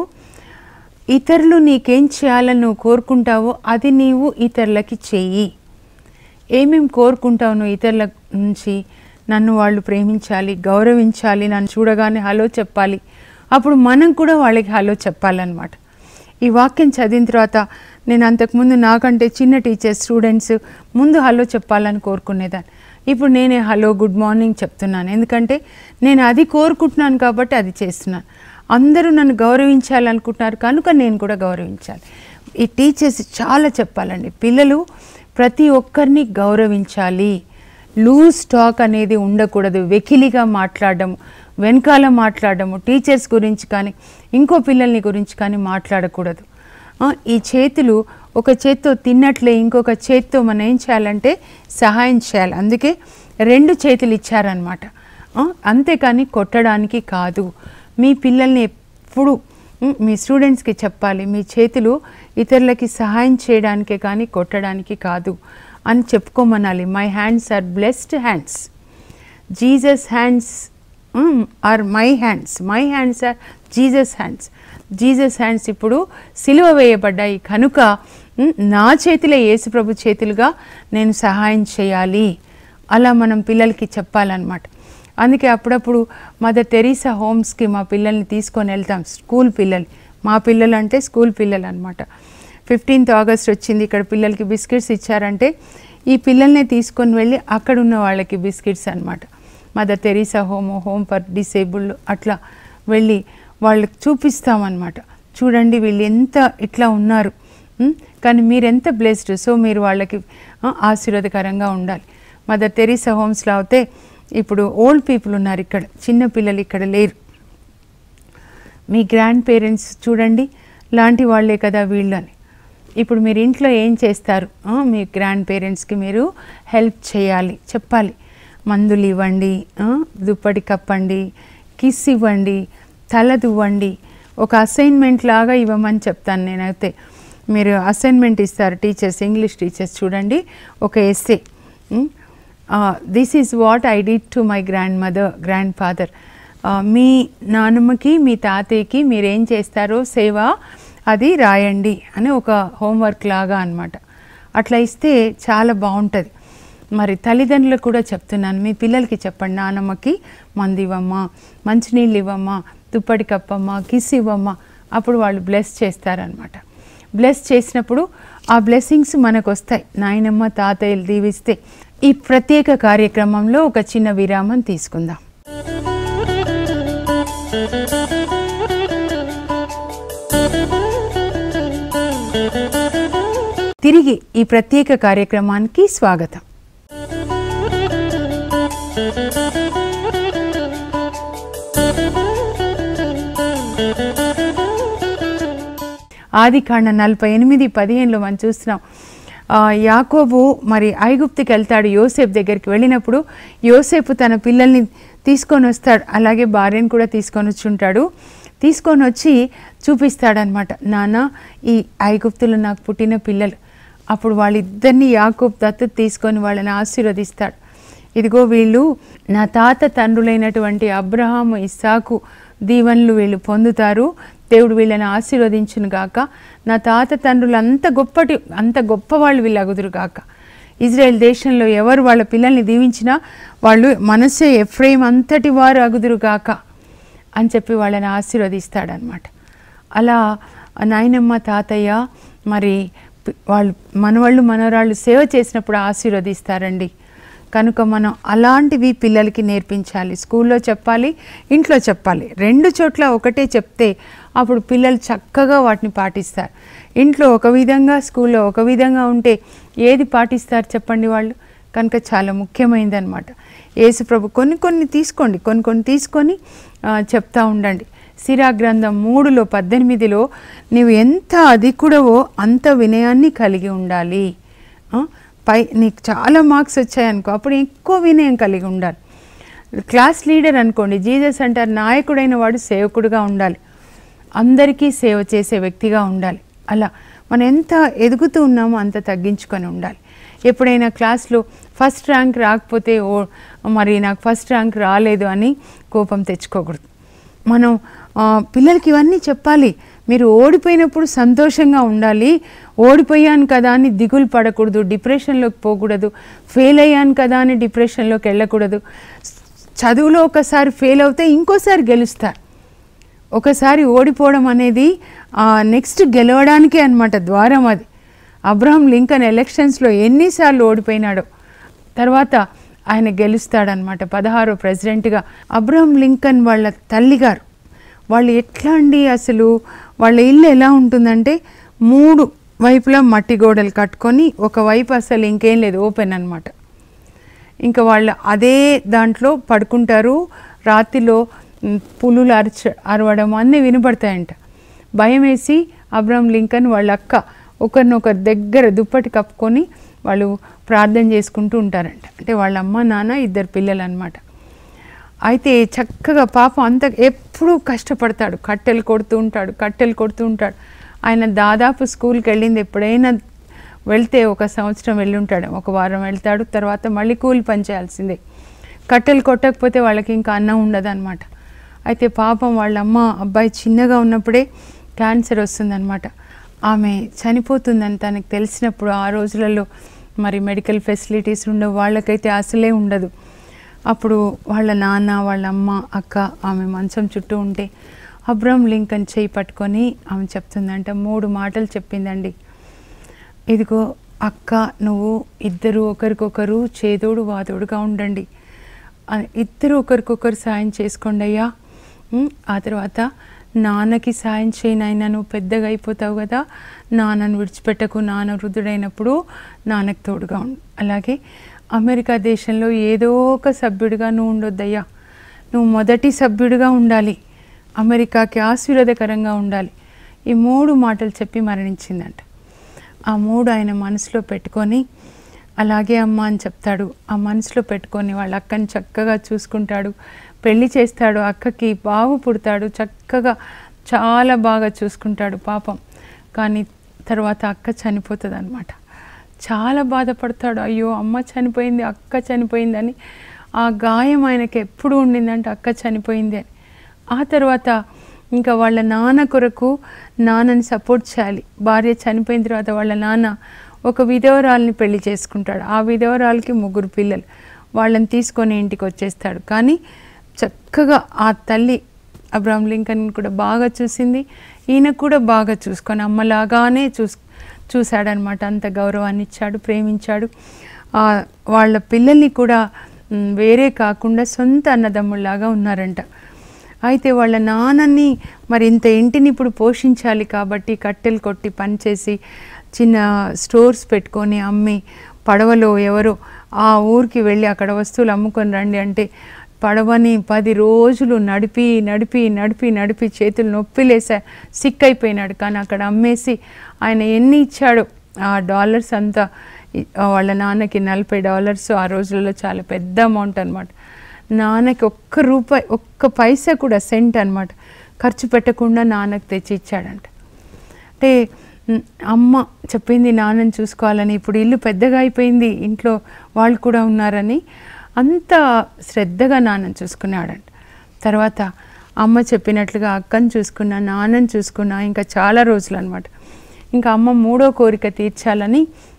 ఇతరులు నీకేం చేయాలని నువ్వు కోరుకుంటావో అది నీవు ఇతరులకి చెయ్యి. ఏమేమి కోరుకుంటావు నువ్వు ఇతరుల నుంచి? నన్ను వాళ్ళు ప్రేమించాలి, గౌరవించాలి, నన్ను చూడగానే హలో చెప్పాలి. అప్పుడు మనం కూడా వాళ్ళకి హలో చెప్పాలన్నమాట. ఈ వాక్యం చదివిన తర్వాత నేను అంతకుముందు నాకంటే చిన్న టీచర్స్ స్టూడెంట్స్ ముందు హలో చెప్పాలని కోరుకునేదాన్ని. ఇప్పుడు నేనే హలో గుడ్ మార్నింగ్ చెప్తున్నాను. ఎందుకంటే నేను అది కోరుకుంటున్నాను కాబట్టి అది చేస్తున్నాను. అందరూ నన్ను గౌరవించాలనుకుంటున్నారు కనుక నేను కూడా గౌరవించాలి. ఈ టీచర్స్ చాలా చెప్పాలండి. పిల్లలు ప్రతి ఒక్కరిని గౌరవించాలి. లూజ్ టాక్ అనేది ఉండకూడదు. వెకిలిగా మాట్లాడడము, వెనకాల మాట్లాడడము, టీచర్స్ గురించి కానీ ఇంకో పిల్లల్ని గురించి కానీ మాట్లాడకూడదు. ఈ చేతులు ఒక చేత్తో తిన్నట్లే ఇంకొక చేత్తో మనం ఏం చేయాలంటే సహాయం చేయాలి. అందుకే 2 చేతులు ఇచ్చారనమాట. అంతేకాని కొట్టడానికి కాదు. మీ పిల్లల్ని ఎప్పుడు మీ స్టూడెంట్స్కి చెప్పాలి, మీ చేతులు ఇతరులకి సహాయం చేయడానికే కానీ కొట్టడానికి కాదు అని చెప్పుకోమనాలి. My hands are blessed hands, Jesus hands are my hands, my hands are Jesus hands. Jesus hands ఇప్పుడు సిలువ వేయబడ్డాయి కనుక నా చేతులే యేసుప్రభు చేతులుగా నేను సహాయం చేయాలి. అలా మనం పిల్లలకి చెప్పాలన్నమాట. అందుకే అప్పుడప్పుడు మదర్ తెరీసా హోమ్స్కి మా పిల్లల్ని తీసుకొని వెళ్తాం. స్కూల్ పిల్లలు, మా పిల్లలు అంటే స్కూల్ పిల్లలు అనమాట. 15th ఆగస్ట్ వచ్చింది, ఇక్కడ పిల్లలకి బిస్కెట్స్ ఇచ్చారంటే ఈ పిల్లల్నే తీసుకొని వెళ్ళి అక్కడ ఉన్న వాళ్ళకి బిస్కెట్స్ అనమాట. Mother Teresa home for disabled అట్లా వెళ్ళి వాళ్ళకి చూపిస్తామన్నమాట. చూడండి వీళ్ళు ఎంత ఇట్లా ఉన్నారు, కానీ మీరు ఎంత బ్లెస్డ్. సో మీరు వాళ్ళకి ఆశీర్వాదకరంగా ఉండాలి. మదర్ తెరీసా హోమ్స్లో అయితే ఇప్పుడు ఓల్డ్ పీపుల్ ఉన్నారు, ఇక్కడ చిన్న పిల్లలు ఇక్కడ లేరు. మీ గ్రాండ్ పేరెంట్స్ చూడండి లాంటి వాళ్ళే కదా వీళ్ళని. ఇప్పుడు మీరు ఇంట్లో ఏం చేస్తారు? మీ గ్రాండ్ పేరెంట్స్కి మీరు హెల్ప్ చేయాలి, చెప్పాలి. మందులు ఇవ్వండి, దుప్పటి కప్పండి, కిస్ ఇవ్వండి, తల దువ్వండి. ఒక అసైన్మెంట్ లాగా ఇవ్వమని చెప్తాను నేనైతే. మీరు అసైన్మెంట్ ఇస్తారు టీచర్స్, ఇంగ్లీష్ టీచర్స్. చూడండి ఒక essay, this is what I did to my grandmother grandfather. మీ నాన్నమ్మకి మీ తాతయ్యకి మీరేం చేస్తారో సేవ అది రాయండి అని ఒక హోంవర్క్ లాగా అనమాట. అట్లా ఇస్తే చాలా బాగుంటుంది. మరి తల్లిదండ్రులకు కూడా చెప్తున్నాను, మీ పిల్లలకి చెప్పండి, నానమ్మకి మందు ఇవ్వమ్మా, మంచినీళ్ళు ఇవ్వమ్మా, దుప్పటి కప్పమ్మా, కిస్ ఇవ్వమ్మా. అప్పుడు వాళ్ళు బ్లెస్ చేస్తారనమాట. బ్లెస్ చేసినప్పుడు ఆ బ్లెస్సింగ్స్ మనకు వస్తాయి. నాయనమ్మ తాతయ్యలు దీవిస్తే. ఈ ప్రత్యేక కార్యక్రమంలో ఒక చిన్న విరామం తీసుకుందాం. తిరిగి ఈ ప్రత్యేక కార్యక్రమానికి స్వాగతం. ఆదికాండం 48:15 మనం చూస్తున్నాం. యాకోబు మరి ఐగుప్తుకి వెళ్తాడు. యోసేపు దగ్గరికి వెళ్ళినప్పుడు యోసేపు తన పిల్లల్ని తీసుకొని వస్తాడు, అలాగే భార్యను కూడా తీసుకొని వచ్చుంటాడు. తీసుకొని వచ్చి చూపిస్తాడనమాట, నాన్న ఈ ఐగుప్తులు నాకు పుట్టిన పిల్లలు. అప్పుడు వాళ్ళిద్దరిని యాకోబు దత్తత తీసుకొని వాళ్ళని ఆశీర్వదిస్తాడు. ఇదిగో వీళ్ళు నా తాత తండ్రులైనటువంటి అబ్రహాము ఇస్సాకు దీవెనలు వీళ్ళు పొందుతారు, దేవుడు వీళ్ళని ఆశీర్వదించును గాక. నా తాత తండ్రులు అంత గొప్పవాళ్ళు వీళ్ళు అగుదురు గాక. ఇజ్రాయెల్ దేశంలో ఎవరు వాళ్ళ పిల్లల్ని దీవించినా వాళ్ళు మనస్సే ఎఫ్రేం అంతటి వారు అగుదురు గాక అని చెప్పి వాళ్ళని ఆశీర్వదిస్తాడనమాట. అలా నాయనమ్మ తాతయ్య మరి వాళ్ళు మనవాళ్ళు మనవరాళ్ళు సేవ చేసినప్పుడు ఆశీర్వదిస్తారండి. కనుక మనం అలాంటివి పిల్లలకి నేర్పించాలి. స్కూల్లో చెప్పాలి, ఇంట్లో చెప్పాలి. 2 చోట్ల ఒకటే చెప్తే అప్పుడు పిల్లలు చక్కగా వాటిని పాటిస్తారు. ఇంట్లో ఒక విధంగా, స్కూల్లో ఒక విధంగా ఉంటే ఏది పాటిస్తారు చెప్పండి వాళ్ళు. కనుక చాలా ముఖ్యమైనదన్నమాట. యేసుప్రభు కొన్ని తీసుకొని చెప్తా ఉండండి. సిరా గ్రంథం 3:18 నీవు ఎంత అధికుడవో అంత వినయాన్ని కలిగి ఉండాలి. నీకు చాలా మార్క్స్ వచ్చాయనుకో, అప్పుడు ఎక్కువ వినయం కలిగి ఉండాలి. క్లాస్ లీడర్ అనుకోండి, జీసస్ అంటారు నాయకుడైన వాడు సేవకుడుగా ఉండాలి, అందరికీ సేవ చేసే వ్యక్తిగా ఉండాలి. అలా మనం ఎంత ఎదుగుతూ ఉన్నామో అంత తగ్గించుకొని ఉండాలి. ఎప్పుడైనా క్లాస్లో ఫస్ట్ ర్యాంక్ రాకపోతే మరి నాకు ఫస్ట్ ర్యాంక్ రాలేదు అని కోపం తెచ్చుకోకూడదు. మనం పిల్లలకి ఇవన్నీ చెప్పాలి. మీరు ఓడిపోయినప్పుడు సంతోషంగా ఉండాలి. ఓడిపోయాను కదా అని దిగులు పడకూడదు, డిప్రెషన్లోకి పోకూడదు. ఫెయిల్ అయ్యాను కదా అని డిప్రెషన్లోకి వెళ్ళకూడదు. చదువులో ఒకసారి ఫెయిల్ అవుతే ఇంకోసారి గెలుస్తారు. ఒకసారి ఓడిపోవడం అనేది నెక్స్ట్ గెలవడానికే అన్నమాట ద్వారం అది. అబ్రహం లింకన్ ఎలక్షన్స్లో ఎన్నిసార్లు ఓడిపోయినాడో తర్వాత ఆయన గెలుస్తాడనమాట. 16వ ప్రెసిడెంట్గా. అబ్రహం లింకన్ వాళ్ళ తల్లిగారు వాళ్ళు ఎట్లా అండి, అసలు వాళ్ళ ఇల్లు ఎలా ఉంటుందంటే 3 వైపులా మట్టి గోడలు కట్టుకొని, ఒకవైపు అసలు ఇంకేం లేదు, ఓపెన్ అనమాట. ఇంకా వాళ్ళు అదే దాంట్లో పడుకుంటారు. రాత్రిలో పులులు అరవడం అన్నీ వినపడతాయంట. భయం వేసి అబ్రహం లింకన్ వాళ్ళ అక్క ఒకరినొకరు దగ్గర దుప్పటి కప్పుకొని వాళ్ళు ప్రార్థన చేసుకుంటూ ఉంటారంట. అంటే వాళ్ళ అమ్మ నాన్న 2 పిల్లలు అనమాట. అయితే చక్కగా పాపం అంత ఎప్పుడూ కష్టపడతాడు, కట్టెలు కొడుతూ ఉంటాడు. ఆయన దాదాపు స్కూల్కి వెళ్ళింది ఎప్పుడైనా వెళ్తే 1 సంవత్సరం వెళ్ళి ఉంటాడు, 1 వారం వెళ్తాడు, తర్వాత మళ్ళీ కూలి పని చేయాల్సిందే. కట్టెలు కొట్టకపోతే వాళ్ళకి ఇంకా అన్నం ఉండదు అనమాట. అయితే పాపం వాళ్ళ అమ్మ అబ్బాయి చిన్నగా ఉన్నప్పుడే క్యాన్సర్ వస్తుందన్నమాట. ఆమె చనిపోతుందని తనకు తెలిసినప్పుడు, ఆ రోజులలో మరి మెడికల్ ఫెసిలిటీస్ ఉండవు, వాళ్ళకైతే అసలే ఉండదు. అప్పుడు వాళ్ళ నాన్న, వాళ్ళ అమ్మ, అక్క ఆమె మంచం చుట్టూ ఉంటే అబ్రహం లింకన్ చేయి పట్టుకొని ఆమె చెప్తుందంట, 3 మాటలు చెప్పిందండి. ఇదిగో అక్క, నువ్వు ఇద్దరు ఒకరికొకరు చేదోడు వాదోడుగా ఉండండి, ఇద్దరు ఒకరికొకరు సాయం చేసుకోండి అయ్యా. ఆ తర్వాత నాన్నకి సాయం చేయనైనా, నువ్వు పెద్దగా అయిపోతావు కదా, నాన్నను విడిచిపెట్టకు, నాన్న వృద్ధుడైనప్పుడు నాన్నకు తోడుగా ఉండు. అలాగే అమెరికా దేశంలో ఏదో ఒక సభ్యుడిగా నువ్వు ఉండొద్దయ్యా, నువ్వు మొదటి సభ్యుడిగా ఉండాలి, అమెరికాకి ఆశీర్వాదకరంగా ఉండాలి. ఈ 3 మాటలు చెప్పి మరణించిందంట. ఆ 3 ఆయన మనసులో పెట్టుకొని, అలాగే అమ్మ అని చెప్తాడు. ఆ మనసులో పెట్టుకొని వాళ్ళ అక్కని చక్కగా చూసుకుంటాడు, పెళ్లి చేస్తాడు, అక్కకి బాగు పుడతాడు, చక్కగా చాలా బాగా చూసుకుంటాడు పాపం. కానీ తర్వాత అక్క చనిపోతుంది అనమాట. చాలా బాధపడతాడు, అయ్యో అమ్మ చనిపోయింది, అక్క చనిపోయిందని. ఆ గాయం ఆయనకి ఎప్పుడు ఉండిందంటే అక్క చనిపోయింది అని. ఆ తర్వాత ఇంకా వాళ్ళ నాన్న కొరకు నాన్నని సపోర్ట్ చేయాలి. భార్య చనిపోయిన తర్వాత వాళ్ళ నాన్న ఒక విధవరాల్ని పెళ్లి చేసుకుంటాడు. ఆ విధవరాలకి 3 పిల్లలు. వాళ్ళని తీసుకొని ఇంటికి వచ్చేస్తాడు. కానీ చక్కగా ఆ తల్లి అబ్రహం లింకన్ కూడా బాగా చూసింది, ఈయన కూడా బాగా చూసుకొని అమ్మలాగానే చూశాడనమాట. అంత గౌరవాన్ని ఇచ్చాడు, ప్రేమించాడు. వాళ్ళ పిల్లల్ని కూడా వేరే కాకుండా సొంత అన్నదమ్ముళ్ళలాగా ఉన్నారంట. అయితే వాళ్ళ నాన్నని మరి ఇంత ఇంటిని ఇప్పుడు పోషించాలి కాబట్టి కట్టెలు కొట్టి పనిచేసి చిన్న స్టోర్స్ పెట్టుకొని అమ్మి, పడవలో ఎవరో ఆ ఊరికి వెళ్ళి అక్కడ వస్తువులు అమ్ముకొని రండి అంటే పడవని 10 రోజులు నడిపి చేతులు నొప్పిలేసా, సిక్ అయిపోయినాడు. కానీ అక్కడ అమ్మేసి ఆయన ఎన్ని ఇచ్చాడో ఆ డాలర్స్ అంతా, వాళ్ళ నాన్నకి $40 ఆ రోజులలో చాలా పెద్ద అమౌంట్ అనమాట. నాన్నకి ఒక్క పైసా కూడా, సెంట్ అనమాట, ఖర్చు పెట్టకుండా నాన్నకు తెచ్చి ఇచ్చాడంట. అంటే అమ్మ చెప్పింది నాన్నని చూసుకోవాలని, ఇప్పుడు ఇల్లు పెద్దగా అయిపోయింది, ఇంట్లో వాళ్ళు కూడా ఉన్నారని అంత శ్రద్ధగా నాన్నని చూసుకున్నాడంట. తర్వాత అమ్మ చెప్పినట్లుగా అక్కని చూసుకున్నా, నాన్నని చూసుకున్నా, ఇంకా చాలా రోజులు అనమాట. ఇంకా అమ్మ 3వ కోరిక తీర్చాలని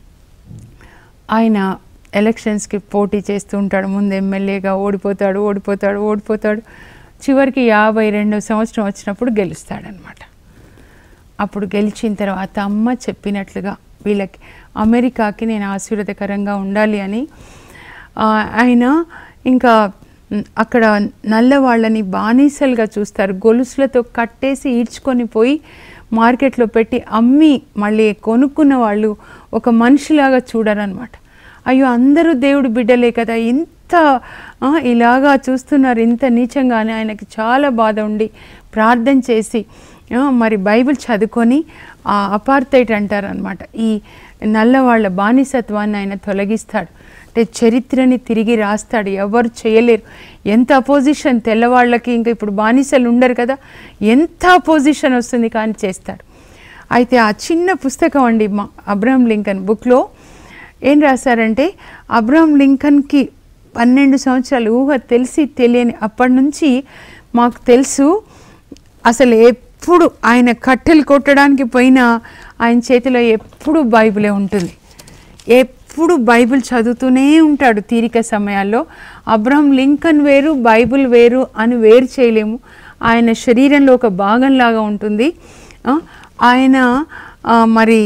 ఆయన ఎలక్షన్స్కి పోటీ చేస్తూ ఉంటాడు. ముందు ఎమ్మెల్యేగా ఓడిపోతాడు. చివరికి 52వ సంవత్సరం వచ్చినప్పుడు గెలుస్తాడనమాట. అప్పుడు గెలిచిన తర్వాత అమ్మ చెప్పినట్లుగా వీళ్ళకి అమెరికాకి నేను ఆశీర్వాదకరంగా ఉండాలి అని ఆయన ఇంకా అక్కడ నల్లవాళ్ళని బానిసలుగా చూస్తారు, గొలుసులతో కట్టేసి ఈడ్చుకొని పోయి మార్కెట్లో పెట్టి అమ్మి మళ్ళీ కొనుక్కున్న వాళ్ళు ఒక మనిషిలాగా చూడరనమాట. అయ్యో అందరూ దేవుడు బిడ్డలే కదా, ఇంత ఇలాగా చూస్తున్నారు, ఇంత నీచంగానే. ఆయనకి చాలా బాధ ఉండి ప్రార్థన చేసి మరి బైబిల్ చదువుకొని అపార్థైట్ అంటారనమాట, ఈ నల్లవాళ్ళ బానిసత్వాన్ని ఆయన తొలగిస్తాడు. అంటే చరిత్రని తిరిగి రాస్తాడు, ఎవరు చేయలేరు. ఎంత అపోజిషన్ తెల్లవాళ్ళకి, ఇంకా ఇప్పుడు బానిసలు ఉండరు కదా, ఎంత అపోజిషన్ వస్తుంది కానీ చేస్తాడు. అయితే ఆ చిన్న పుస్తకం అండి అబ్రహం లింకన్ బుక్లో ఏం రాశారంటే, అబ్రహం లింకన్కి 12 సంవత్సరాలు ఊహ తెలిసి తెలియని అప్పటి నుంచి మాకు తెలుసు, అసలు ఎప్పుడు ఆయన కట్టెలు కొట్టడానికి పోయినా ఆయన చేతిలో ఎప్పుడు బైబిలే ఉంటుంది, ఎప్పుడు బైబిల్ చదువుతూనే ఉంటాడు తీరిక సమయాల్లో. అబ్రహం లింకన్ వేరు, బైబిల్ వేరు అని వేరు చేయలేము. ఆయన శరీరంలో ఒక భాగంలాగా ఉంటుంది. ఆయన మరి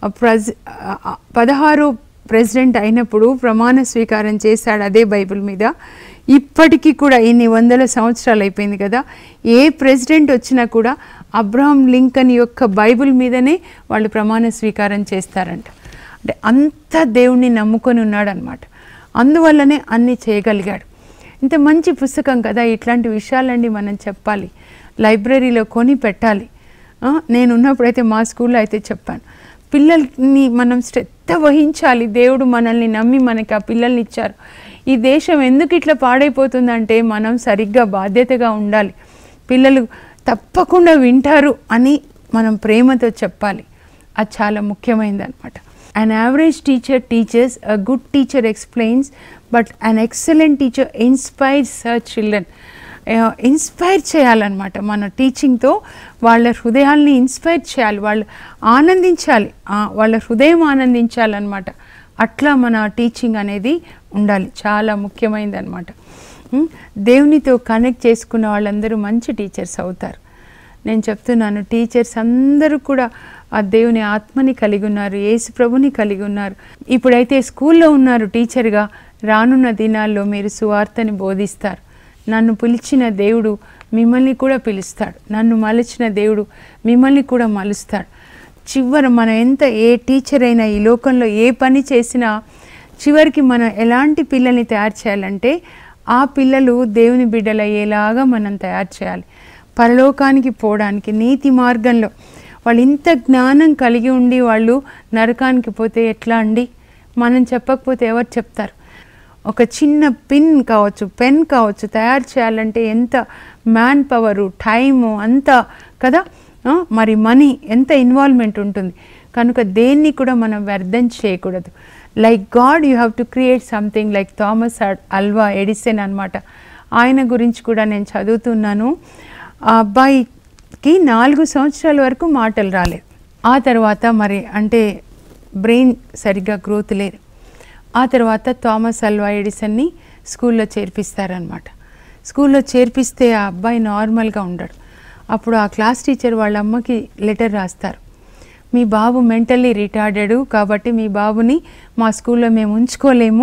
16 ప్రెసిడెంట్ అయినప్పుడు ప్రమాణ స్వీకారం చేశాడు అదే బైబిల్ మీద. ఇప్పటికీ కూడా ఇన్ని వందల సంవత్సరాలు అయిపోయింది కదా, ఏ ప్రెసిడెంట్ వచ్చినా కూడా అబ్రహం లింకన్ యొక్క బైబిల్ మీదనే వాళ్ళు ప్రమాణ స్వీకారం చేస్తారంట. అంటే అంత దేవుణ్ణి నమ్ముకొని ఉన్నాడనమాట. అందువల్లనే అన్నీ చేయగలిగాడు. ఇంత మంచి పుస్తకం కదా, ఇట్లాంటి విషయాలండి మనం చెప్పాలి, లైబ్రరీలో కొని పెట్టాలి. నేను ఉన్నప్పుడైతే మా స్కూల్లో అయితే చెప్పాను, పిల్లల్ని మనం శ్రద్ధ వహించాలి. దేవుడు మనల్ని నమ్మి మనకి ఆ పిల్లల్ని ఇచ్చారు. ఈ దేశం ఎందుకు ఇట్లా పాడైపోతుందంటే మనం సరిగ్గా బాధ్యతగా ఉండాలి. పిల్లలు తప్పకుండా వింటారు అని మనం ప్రేమతో చెప్పాలి. అది చాలా ముఖ్యమైనది అనమాట. An average teacher teaches, a good teacher explains, but an excellent teacher inspires her children. Inspire చేయాలన్నమాట. మన టీచింగ్తో వాళ్ళ హృదయాల్ని ఇన్స్పైర్ చేయాలి, వాళ్ళు ఆనందించాలి, వాళ్ళ హృదయం ఆనందించాలన్నమాట. అట్లా మన టీచింగ్ అనేది ఉండాలి, చాలా ముఖ్యమైనది అనమాట. దేవునితో కనెక్ట్ చేసుకున్న వాళ్ళందరూ మంచి టీచర్స్ అవుతారు. నేను చెప్తున్నాను, టీచర్స్ అందరూ కూడా ఆ దేవుని ఆత్మని కలిగి ఉన్నారు, యేసు ప్రభుని కలిగి ఉన్నారు. ఇప్పుడైతే స్కూల్లో ఉన్నారు టీచర్గా, రానున్న దినాల్లో మీరు సువార్తని బోధిస్తారు. నన్ను పిలిచిన దేవుడు మిమ్మల్ని కూడా పిలుస్తాడు, నన్ను మలిచిన దేవుడు మిమ్మల్ని కూడా మలుస్తాడు. మనం ఎంత ఏ టీచర్ అయినా ఈ లోకంలో ఏ పని చేసినా చివరికి మనం ఎలాంటి పిల్లల్ని తయారు చేయాలంటే ఆ పిల్లలు దేవుని బిడ్డలయ్యేలాగా మనం తయారు చేయాలి. పరలోకానికి పోవడానికి నీతి మార్గంలో వాళ్ళు ఇంత జ్ఞానం కలిగి ఉండి వాళ్ళు నరకానికి పోతే ఎట్లా అండి? మనం చెప్పకపోతే ఎవరు చెప్తారు? ఒక చిన్న పిన్ కావచ్చు, పెన్ కావచ్చు తయారు చేయాలంటే ఎంత మ్యాన్ పవరు, టైము అంతా కదా, మరి మనీ ఎంత ఇన్వాల్వ్మెంట్ ఉంటుంది. కనుక దేన్ని కూడా మనం వ్యర్థం చేయకూడదు. Like God you have to create something. Like Thomas Alva Edison అనమాట. ఆయన గురించి కూడా నేను చదువుతున్నాను. ఆ అబ్బాయికి 4 సంవత్సరాల వరకు మాటలు రాలేదు. ఆ తర్వాత మరి అంటే బ్రెయిన్ సరిగ్గా గ్రోత్ లేదు. ఆ తర్వాత థామస్ అల్వా ఎడిసన్ని స్కూల్లో చేర్పిస్తారనమాట. స్కూల్లో చేర్పిస్తే ఆ అబ్బాయి నార్మల్గా ఉండడు. అప్పుడు ఆ క్లాస్ టీచర్ వాళ్ళ అమ్మకి లెటర్ రాస్తారు, మీ బాబు మెంటల్లీ రిటార్డెడ్ కాబట్టి మీ బాబుని మా స్కూల్లో మేము ఉంచుకోలేము,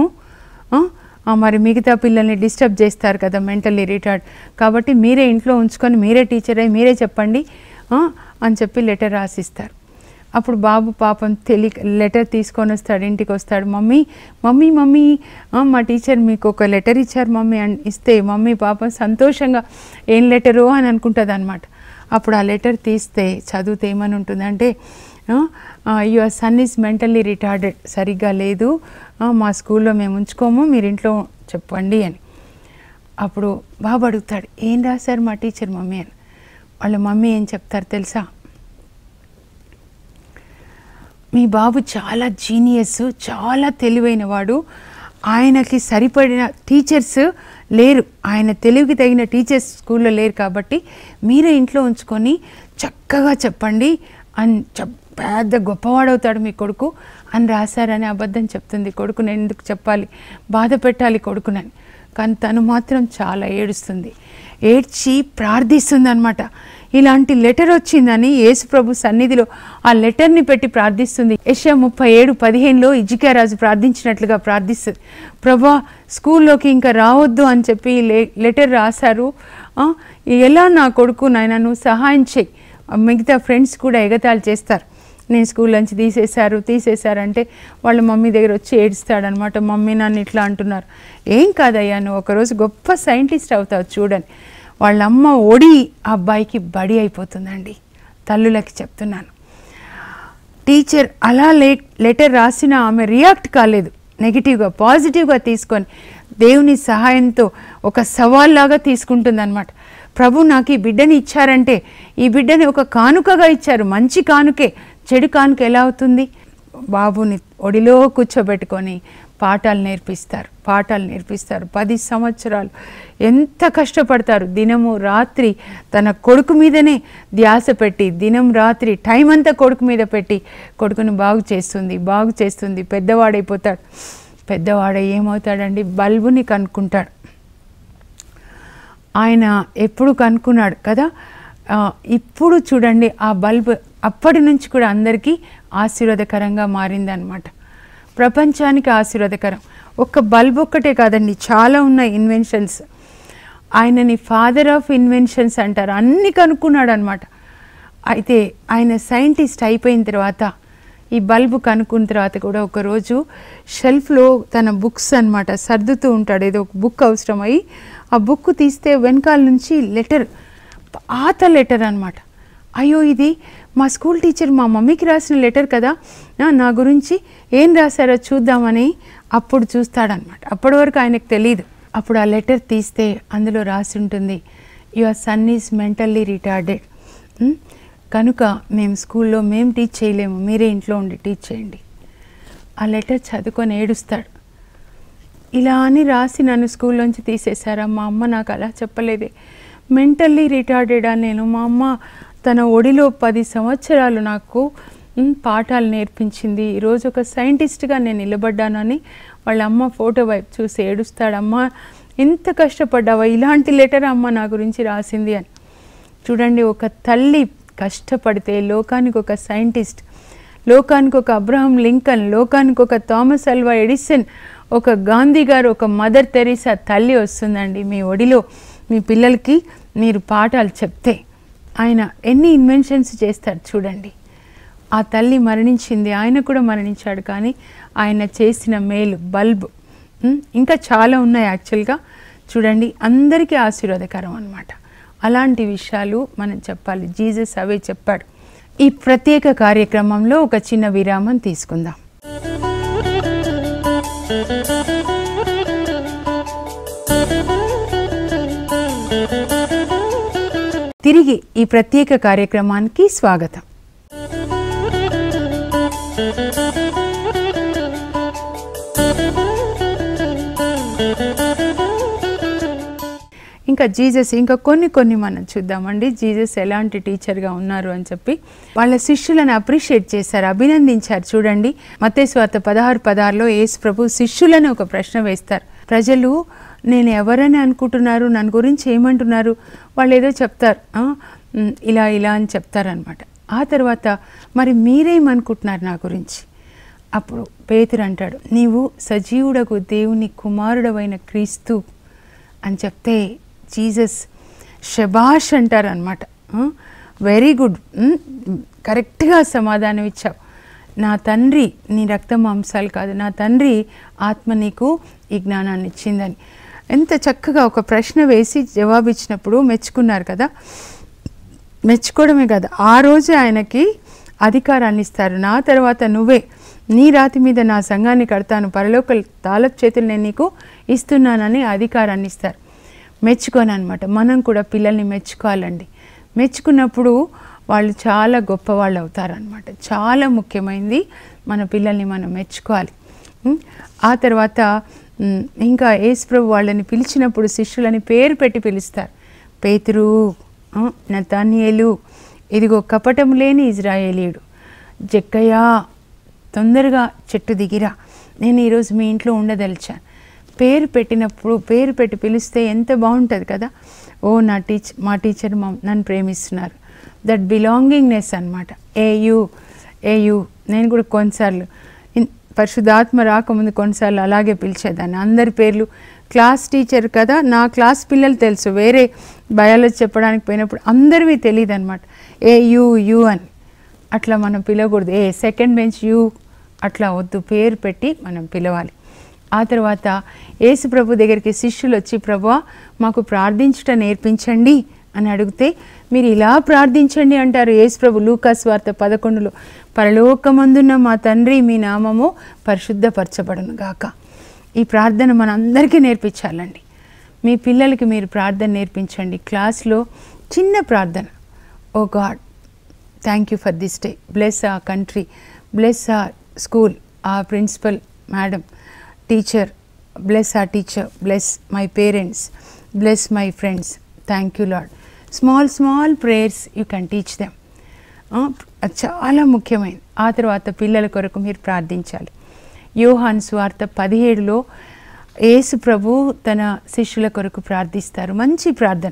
మరి మిగతా పిల్లల్ని డిస్టర్బ్ చేస్తారు కదా మెంటల్లీ రిటార్డ్, కాబట్టి మీరే ఇంట్లో ఉంచుకొని మీరే టీచర్ అయ్యి మీరే చెప్పండి అని చెప్పి లెటర్ రాసిస్తారు. అప్పుడు బాబు పాపం లెటర్ తీసుకొని వస్తాడు, ఇంటికి వస్తాడు. మమ్మీ మమ్మీ మమ్మీ మా టీచర్ మీకు ఒక లెటర్ ఇచ్చారు మమ్మీ అని ఇస్తే మమ్మీ పాపం సంతోషంగా ఏం లెటరు అని అనుకుంటుంది అనమాట. అప్పుడు ఆ లెటర్ తీస్తే చదివితే ఏమని ఉంటుందంటే, your son is mentally retarded, సరిగ్గా లేదు, మా స్కూల్లో మేము ఉంచుకోము, మీరు ఇంట్లో చెప్పండి అని. అప్పుడు బాబు అడుగుతాడు, ఏం రాశారు మా టీచర్ మమ్మీ అని. వాళ్ళ మమ్మీ ఏం చెప్తారు తెలుసా, మీ బాబు చాలా జీనియస్, చాలా తెలివైన వాడు, ఆయనకి సరిపడిన టీచర్స్ లేరు, ఆయన తెలివికి తగిన టీచర్స్ స్కూల్లో లేరు కాబట్టి మీరే ఇంట్లో ఉంచుకొని చక్కగా చెప్పండి అని పెద్ద గొప్పవాడవుతాడు మీ కొడుకు అని రాశారని అబద్ధం చెప్తుంది. కొడుకుని ఎందుకు చెప్పాలి, బాధ పెట్టాలి కొడుకునని. కానీ తను మాత్రం చాలా ఏడుస్తుంది. ఏడ్చి ప్రార్థిస్తుంది అనమాట. ఇలాంటి లెటర్ వచ్చిందని యేసు ప్రభు సన్నిధిలో ఆ లెటర్ని పెట్టి ప్రార్థిస్తుంది. యెషయా 37:15లో హిజ్కియా రాజు ప్రార్థించినట్లుగా ప్రార్థిస్తుంది. ప్రభా స్కూల్లోకి ఇంకా రావద్దు అని చెప్పి లెటర్ రాశారు. ఎలా నా కొడుకు నాయన నువ్వు సహాయం చేయి. మిగతా ఫ్రెండ్స్ కూడా ఎగతాళి చేస్తారు, నేను స్కూల్ నుంచి తీసేశారంటే వాళ్ళ మమ్మీ దగ్గర వచ్చి ఏడుస్తాడనమాట. మమ్మీ నన్ను ఇట్లా అంటున్నారు. ఏం కాదయ్యా, నువ్వు ఒకరోజు గొప్ప సైంటిస్ట్ అవుతావు చూడని. వాళ్ళమ్మ ఒడి ఆ అబ్బాయికి బడి అయిపోతుందండి. తల్లులకి చెప్తున్నాను. టీచర్ అలా లెటర్ రాసినా ఆమె రియాక్ట్ కాలేదు, నెగిటివ్గా పాజిటివ్గా తీసుకొని దేవుని సహాయంతో ఒక సవాల్లాగా తీసుకుంటుంది అనమాట. ప్రభు నాకు ఈ బిడ్డని ఇచ్చారంటే ఈ బిడ్డని ఒక కానుకగా ఇచ్చారు, మంచి కానుకే. చెడు కానుక ఎలా అవుతుంది? బాబుని ఒడిలో కూర్చోబెట్టుకొని పాఠాలు నేర్పిస్తారు. 10 సంవత్సరాలు ఎంత కష్టపడతారు. దినము రాత్రి తన కొడుకు మీదనే ధ్యాస పెట్టి, దినం రాత్రి టైం అంతా కొడుకు మీద పెట్టి కొడుకుని బాగు చేస్తుంది. పెద్దవాడైపోతాడు. పెద్దవాడై ఏమవుతాడండి? బల్బుని కనుక్కుంటాడు. ఆయన ఎప్పుడు కనుక్కున్నాడు కదా. ఇప్పుడు చూడండి ఆ బల్బు అప్పటి నుంచి కూడా అందరికీ ఆశీర్వాదకరంగా మారిందనమాట. ప్రపంచానికి ఆశీర్వాదకరం. ఒక్క బల్బ్ ఒక్కటే కాదండి, చాలా ఉన్నాయి ఇన్వెన్షన్స్. ఆయనని ఫాదర్ ఆఫ్ ఇన్వెన్షన్స్ అంటారు. అన్నీ కనుక్కున్నాడు అనమాట. అయితే ఆయన సైంటిస్ట్ అయిపోయిన తర్వాత, ఈ బల్బు కనుక్కున్న తర్వాత కూడా ఒకరోజు షెల్ఫ్లో తన బుక్స్ అనమాట సర్దుతూ ఉంటాడు. ఏదో ఒక బుక్ అవసరమై ఆ బుక్ తీస్తే వెనకాల నుంచి లెటర్, పాత లెటర్ అనమాట. అయ్యో ఇది మా స్కూల్ టీచర్ మా మమ్మీకి రాసిన లెటర్ కదా, నా గురించి ఏం రాశారో చూద్దామని అప్పుడు చూస్తాడనమాట. అప్పటి వరకు ఆయనకు తెలియదు. అప్పుడు ఆ లెటర్ తీస్తే అందులో రాసి ఉంటుంది, your son is mentally retarded, కనుక మేము స్కూల్లో మేము టీచ్ చేయలేము, మీరే ఇంట్లో ఉండి టీచ్ చేయండి. ఆ లెటర్ చదువుకొని ఏడుస్తాడు. ఇలా అని రాసి నన్ను స్కూల్లోంచి తీసేశారా, మా అమ్మ నాకు అలా చెప్పలేదే, మెంటల్లీ రిటార్డెడా నేను, మా అమ్మ తన ఒడిలో 10 సంవత్సరాలు నాకు పాఠాలు నేర్పించింది, ఈరోజు ఒక సైంటిస్ట్గా నేను నిలబడ్డానని వాళ్ళ అమ్మ ఫోటో వైపు చూసి ఏడుస్తాడమ్మా, ఎంత కష్టపడ్డావా, ఇలాంటి లెటర్ అమ్మ నా గురించి రాసింది అని. చూడండి, ఒక తల్లి కష్టపడితే లోకానికి ఒక సైంటిస్ట్, లోకానికి ఒక అబ్రహం లింకన్, లోకానికి ఒక థామస్ అల్వా ఎడిసన్, ఒక గాంధీ గారు, ఒక మదర్ తెరీసా తల్లి వస్తుందండి మీ ఒడిలో. మీ పిల్లలకి మీరు పాఠాలు చెప్తే ఆయన ఎన్ని ఇన్వెన్షన్స్ చేస్తారు చూడండి. ఆ తల్లి మరణించింది, ఆయన కూడా మరణించాడు, కానీ ఆయన చేసిన మేలు బల్బ్. ఇంకా చాలా ఉన్నాయి యాక్చువల్గా. చూడండి, అందరికీ ఆశీర్వాదకరం అన్నమాట. అలాంటి విషయాలు మనం చెప్పాలి. జీసస్ అవే చెప్పాడు. ఈ ప్రత్యేక కార్యక్రమంలో ఒక చిన్న విరామం తీసుకుందాం. తిరిగి ఈ ప్రత్యేక కార్యక్రమానికి స్వాగతం. ఇంకా జీసస్ ఇంకా కొన్ని మనం చూద్దామండి. జీసస్ ఎలాంటి టీచర్గా ఉన్నారు అని చెప్పి వాళ్ళ శిష్యులను అప్రిషియేట్ చేశారు, అభినందించారు. చూడండి, మత్తయి సువార్త 16:16లో యేసు ప్రభు శిష్యులను ఒక ప్రశ్న వేస్తారు. ప్రజలు నేను ఎవరని అనుకుంటున్నారు, నన్ను గురించి ఏమంటున్నారు, వాళ్ళు ఏదో చెప్తారు, ఇలా అని చెప్తారనమాట. ఆ తర్వాత మరి మీరేమనుకుంటున్నారు నా గురించి? అప్పుడు పేతురు అంటాడు, నీవు సజీవుడకు దేవుని కుమారుడవైన క్రీస్తు అని చెప్తే జీసస్ శబాష్ అంటారనమాట. వెరీ గుడ్, కరెక్ట్గా సమాధానం ఇచ్చావు. నా తండ్రి నీ రక్త మాంసాలు కాదు, నా తండ్రి ఆత్మ నీకు ఈ జ్ఞానాన్ని ఇచ్చిందని. ఎంత చక్కగా ఒక ప్రశ్న వేసి జవాబిచ్చినప్పుడు మెచ్చుకున్నారు కదా. మెచ్చుకోవడమే కదా, ఆ రోజే ఆయనకి అధికారాన్ని ఇస్తారు. నా తర్వాత నువ్వే నీ రాతి మీద నా సంఘాన్ని కడతాను, పరలోక తాళపు చేతులు నేను నీకు ఇస్తున్నానని అధికారాన్ని ఇస్తారు. మెచ్చుకోను అనమాట. మనం కూడా పిల్లల్ని మెచ్చుకోవాలండి. మెచ్చుకున్నప్పుడు వాళ్ళు చాలా గొప్పవాళ్ళు అవుతారనమాట. చాలా ముఖ్యమైనది మన పిల్లల్ని మనం మెచ్చుకోవాలి. ఆ తర్వాత ఇంకా యేసు ప్రభు వాళ్ళని పిలిచినప్పుడు శిష్యులని పేరు పెట్టి పిలుస్తారు. పేతురు, నతానియేలు, ఇదిగో కపటం లేని ఇజ్రాయేలీయుడు, జక్కయ్య, తొందరగా చెట్టు దిగిరా, నేను ఈరోజు మీ ఇంట్లో ఉండదలిచాను. పేరు పెట్టినప్పుడు పేరు పెట్టి పిలిస్తే ఎంత బాగుంటుంది కదా. ఓ మా టీచర్ నన్ను ప్రేమిస్తున్నారు. దట్ బిలాంగింగ్నెస్ అనమాట. ఏయు నేను కూడా కొన్నిసార్లు పరిశుద్ధాత్మ రాకముందు కొన్నిసార్లు అలాగే పిలిచేదాన్ని. అందరి పేర్లు క్లాస్ టీచర్ కదా, నా క్లాస్ పిల్లలు తెలుసు, వేరే బయాలజీ చెప్పడానికి పోయినప్పుడు అందరివి తెలియదు అనమాట. యు అని అట్లా మనం పిలవకూడదు. సెకండ్ బెంచ్ యు అట్లా వద్దు, పేరు పెట్టి మనం పిలవాలి. ఆ తర్వాత యేసు ప్రభు దగ్గరికి శిష్యులు వచ్చి, ప్రభువా మాకు ప్రార్థించుట నేర్పించండి అని అడిగితే, మీరు ఇలా ప్రార్థించండి అంటారు యేసు ప్రభు. లూకా సువార్త 11లో, పరలోకమందున్న మా తండ్రి మీ నామము పరిశుద్ధపరచబడును గాక. ఈ ప్రార్థన మనందరికీ నేర్పించాలండి. మీ పిల్లలకి మీరు ప్రార్థన నేర్పించండి. క్లాస్లో చిన్న ప్రార్థన, O God thank you for this day, bless ఆ కంట్రీ, బ్లెస్ ఆ స్కూల్, ఆ ప్రిన్సిపల్ మేడం, టీచర్, బ్లెస్ ఆ teacher, bless my parents, bless my friends, thank you Lord. Small prayers you can teach them. చాలా ముఖ్యమైనది. ఆ తర్వాత పిల్లల కొరకు మీరు ప్రార్థించాలి. యోహాను సువార్త 17లో యేసు ప్రభు తన శిష్యుల కొరకు ప్రార్థిస్తారు. మంచి ప్రార్థన.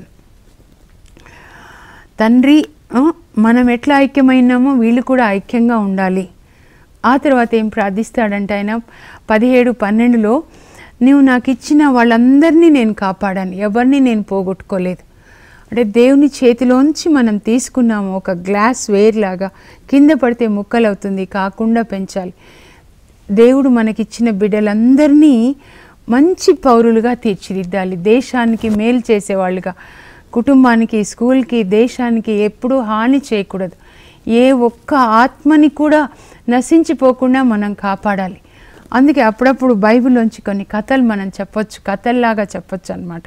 తండ్రి, మనం ఎట్లా ఐక్యమైనామో వీళ్ళు కూడా ఐక్యంగా ఉండాలి. ఆ తర్వాత ఏం ప్రార్థిస్తాడంటే ఆయన 17:12లో, నువ్వు నాకు ఇచ్చిన వాళ్ళందరినీ నేను కాపాడాను, ఎవరిని నేను పోగొట్టుకోలేదు. అంటే దేవుని చేతిలోంచి మనం తీసుకున్నాము, ఒక గ్లాస్ వేర్ లాగా కింద పడితే ముక్కలవుతుంది కాకుండా పెంచాలి. దేవుడు మనకిచ్చిన బిడ్డలందరినీ మంచి పౌరులుగా తీర్చిదిద్దాలి, దేశానికి మేలు చేసేవాళ్ళుగా, కుటుంబానికి, స్కూల్కి, దేశానికి ఎప్పుడూ హాని చేయకూడదు. ఏ ఒక్క ఆత్మని కూడా నశించిపోకుండా మనం కాపాడాలి. అందుకే అప్పుడప్పుడు బైబిల్లోంచి కొన్ని కథలు మనం చెప్పొచ్చు, కథల్లాగా చెప్పొచ్చు అన్నమాట.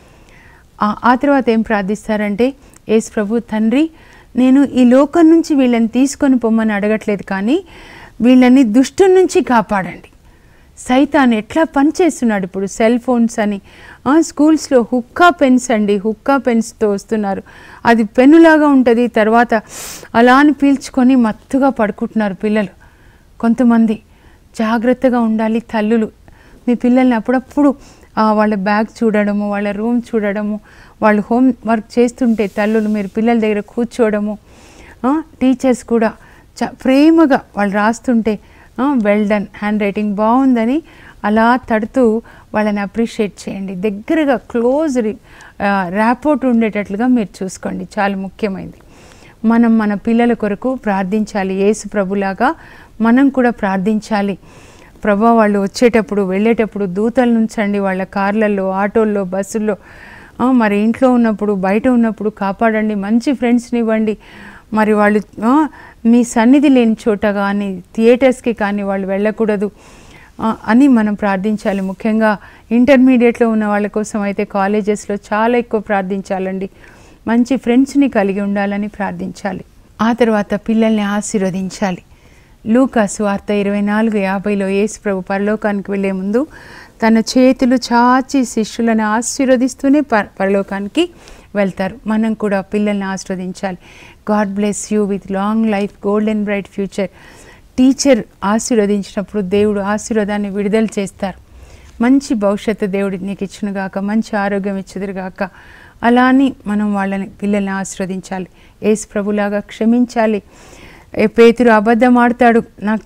ఆ తర్వాత ఏం ప్రార్థిస్తారంటే, యేసు ప్రభు, తండ్రి నేను ఈ లోకం నుంచి వీళ్ళని తీసుకొని పొమ్మని అడగట్లేదు, కానీ వీళ్ళని దుష్టు నుంచి కాపాడండి. సైతాన్ ఎట్లా పనిచేస్తున్నాడు ఇప్పుడు, సెల్ ఫోన్స్ అని, స్కూల్స్లో హుక్కా పెన్స్ అండి, హుక్కా పెన్స్తో వస్తున్నారు. అది పెన్నులాగా ఉంటుంది, తర్వాత అలా అని పీల్చుకొని మత్తుగా పడుకుంటున్నారు పిల్లలు. కొంతమంది జాగ్రత్తగా ఉండాలి. తల్లులు మీ పిల్లల్ని అప్పుడప్పుడు వాళ్ళ బ్యాగ్ చూడడము, వాళ్ళ రూమ్ చూడడము, వాళ్ళు హోమ్ వర్క్ చేస్తుంటే తల్లులు మీరు పిల్లల దగ్గర కూర్చోవడము, టీచర్స్ కూడా ప్రేమగా వాళ్ళు రాస్తుంటే వెల్ డన్, హ్యాండ్ రైటింగ్ బాగుందని అలా తడుతూ వాళ్ళని అప్రిషియేట్ చేయండి. దగ్గరగా క్లోజ్ ర్యాపోర్ట్ ఉండేటట్లుగా మీరు చూసుకోండి. చాలా ముఖ్యమైనది. మనం మన పిల్లల కొరకు ప్రార్థించాలి. యేసు ప్రభులాగా మనం కూడా ప్రార్థించాలి. ప్రభా వాళ్ళు వచ్చేటప్పుడు వెళ్ళేటప్పుడు దూతల నుంచండి, వాళ్ళ కార్లల్లో, ఆటోల్లో, బస్సుల్లో, మరి ఇంట్లో ఉన్నప్పుడు బయట ఉన్నప్పుడు కాపాడండి. మంచి ఫ్రెండ్స్ని ఇవ్వండి. మరి వాళ్ళు మీ సన్నిధి లేని చోట కానీ థియేటర్స్కి కానీ వాళ్ళు వెళ్ళకూడదు అని మనం ప్రార్థించాలి. ముఖ్యంగా ఇంటర్మీడియట్లో ఉన్న వాళ్ళ కోసం అయితే కాలేజెస్లో చాలా ఎక్కువ ప్రార్థించాలండి. మంచి ఫ్రెండ్స్ని కలిగి ఉండాలని ప్రార్థించాలి. ఆ తర్వాత పిల్లల్ని ఆశీర్వదించాలి. లూకా సువార్త 24:50లో యేసు ప్రభు పరలోకానికి వెళ్ళే ముందు తన చేతులు చాచి శిష్యులను ఆశీర్వదిస్తూనే పరలోకానికి వెళ్తారు. మనం కూడా పిల్లల్ని ఆశీర్వదించాలి. God bless you with long life, golden bright future. Teacher ఆశీర్వదించినప్పుడు దేవుడు ఆశీర్వాదాన్ని విడుదల చేస్తారు. మంచి భవిష్యత్తు దేవుడు నీకు ఇచ్చునుగాక, మంచి ఆరోగ్యం ఇచ్చుదురుగాక. అలా అని మనం వాళ్ళని పిల్లల్ని ఆశీర్వదించాలి. యేసు ప్రభులాగా క్షమించాలి. పేతురు అబద్ధం ఆడతాడు, నాకు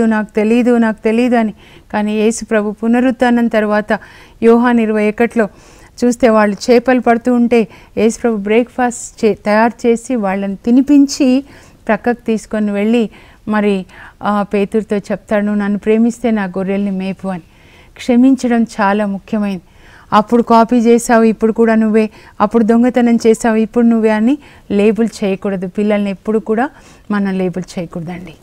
తెలీదు అని. కానీ యేసు ప్రభు పునరుత్థానం తర్వాత యోహాను 21లో చూస్తే వాళ్ళు చేపలు పడుతూ ఉంటే యేసు ప్రభు బ్రేక్ఫాస్ట్ తయారు చేసి వాళ్ళని తినిపించి ప్రక్కకు తీసుకొని వెళ్ళి మరి పేతురుతో చెప్తాడు, నువ్వు నన్ను ప్రేమిస్తే నా గొర్రెల్ని మేపు అని. క్షమించడం చాలా ముఖ్యమైనది. అప్పుడు కాపీ చేసావు, ఇప్పుడు కూడా నువ్వే, అప్పుడు దొంగతనం చేసావు, ఇప్పుడు నువ్వే అని లేబుల్ చేయకూడదు. పిల్లల్ని ఎప్పుడు కూడా మనం లేబుల్ చేయకూడదండి.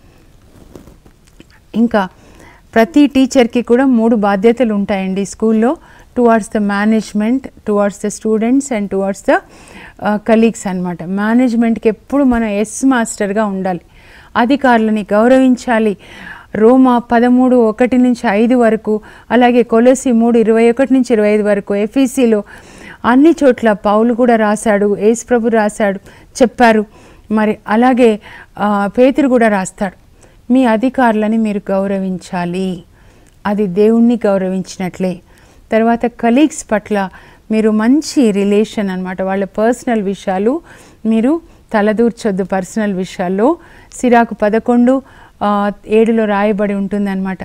ఇంకా ప్రతి టీచర్కి కూడా 3 బాధ్యతలు ఉంటాయండి స్కూల్లో. Towards the management, towards the students and towards the colleagues అనమాట. మేనేజ్మెంట్కి ఎప్పుడు మనం ఎస్ మాస్టర్గా ఉండాలి. అధికారులని గౌరవించాలి. రోమా 13:1-5 వరకు, అలాగే కొలొస్సీ 3:21-25 వరకు, ఎఫీసీలో అన్ని చోట్ల పౌలు కూడా రాశాడు, యేసు ప్రభు రాశాడు, చెప్పారు. మరి అలాగే పేతురు కూడా రాస్తాడు. మీ అధికారులని మీరు గౌరవించాలి, అది దేవుణ్ణి గౌరవించినట్లే. తర్వాత కలీగ్స్ పట్ల మీరు మంచి రిలేషన్ అన్నమాట. వాళ్ళ పర్సనల్ విషయాలు మీరు తలదూర్చొద్దు. పర్సనల్ విషయాల్లో సిరాకు 11:7 రాయబడి ఉంటుందన్నమాట.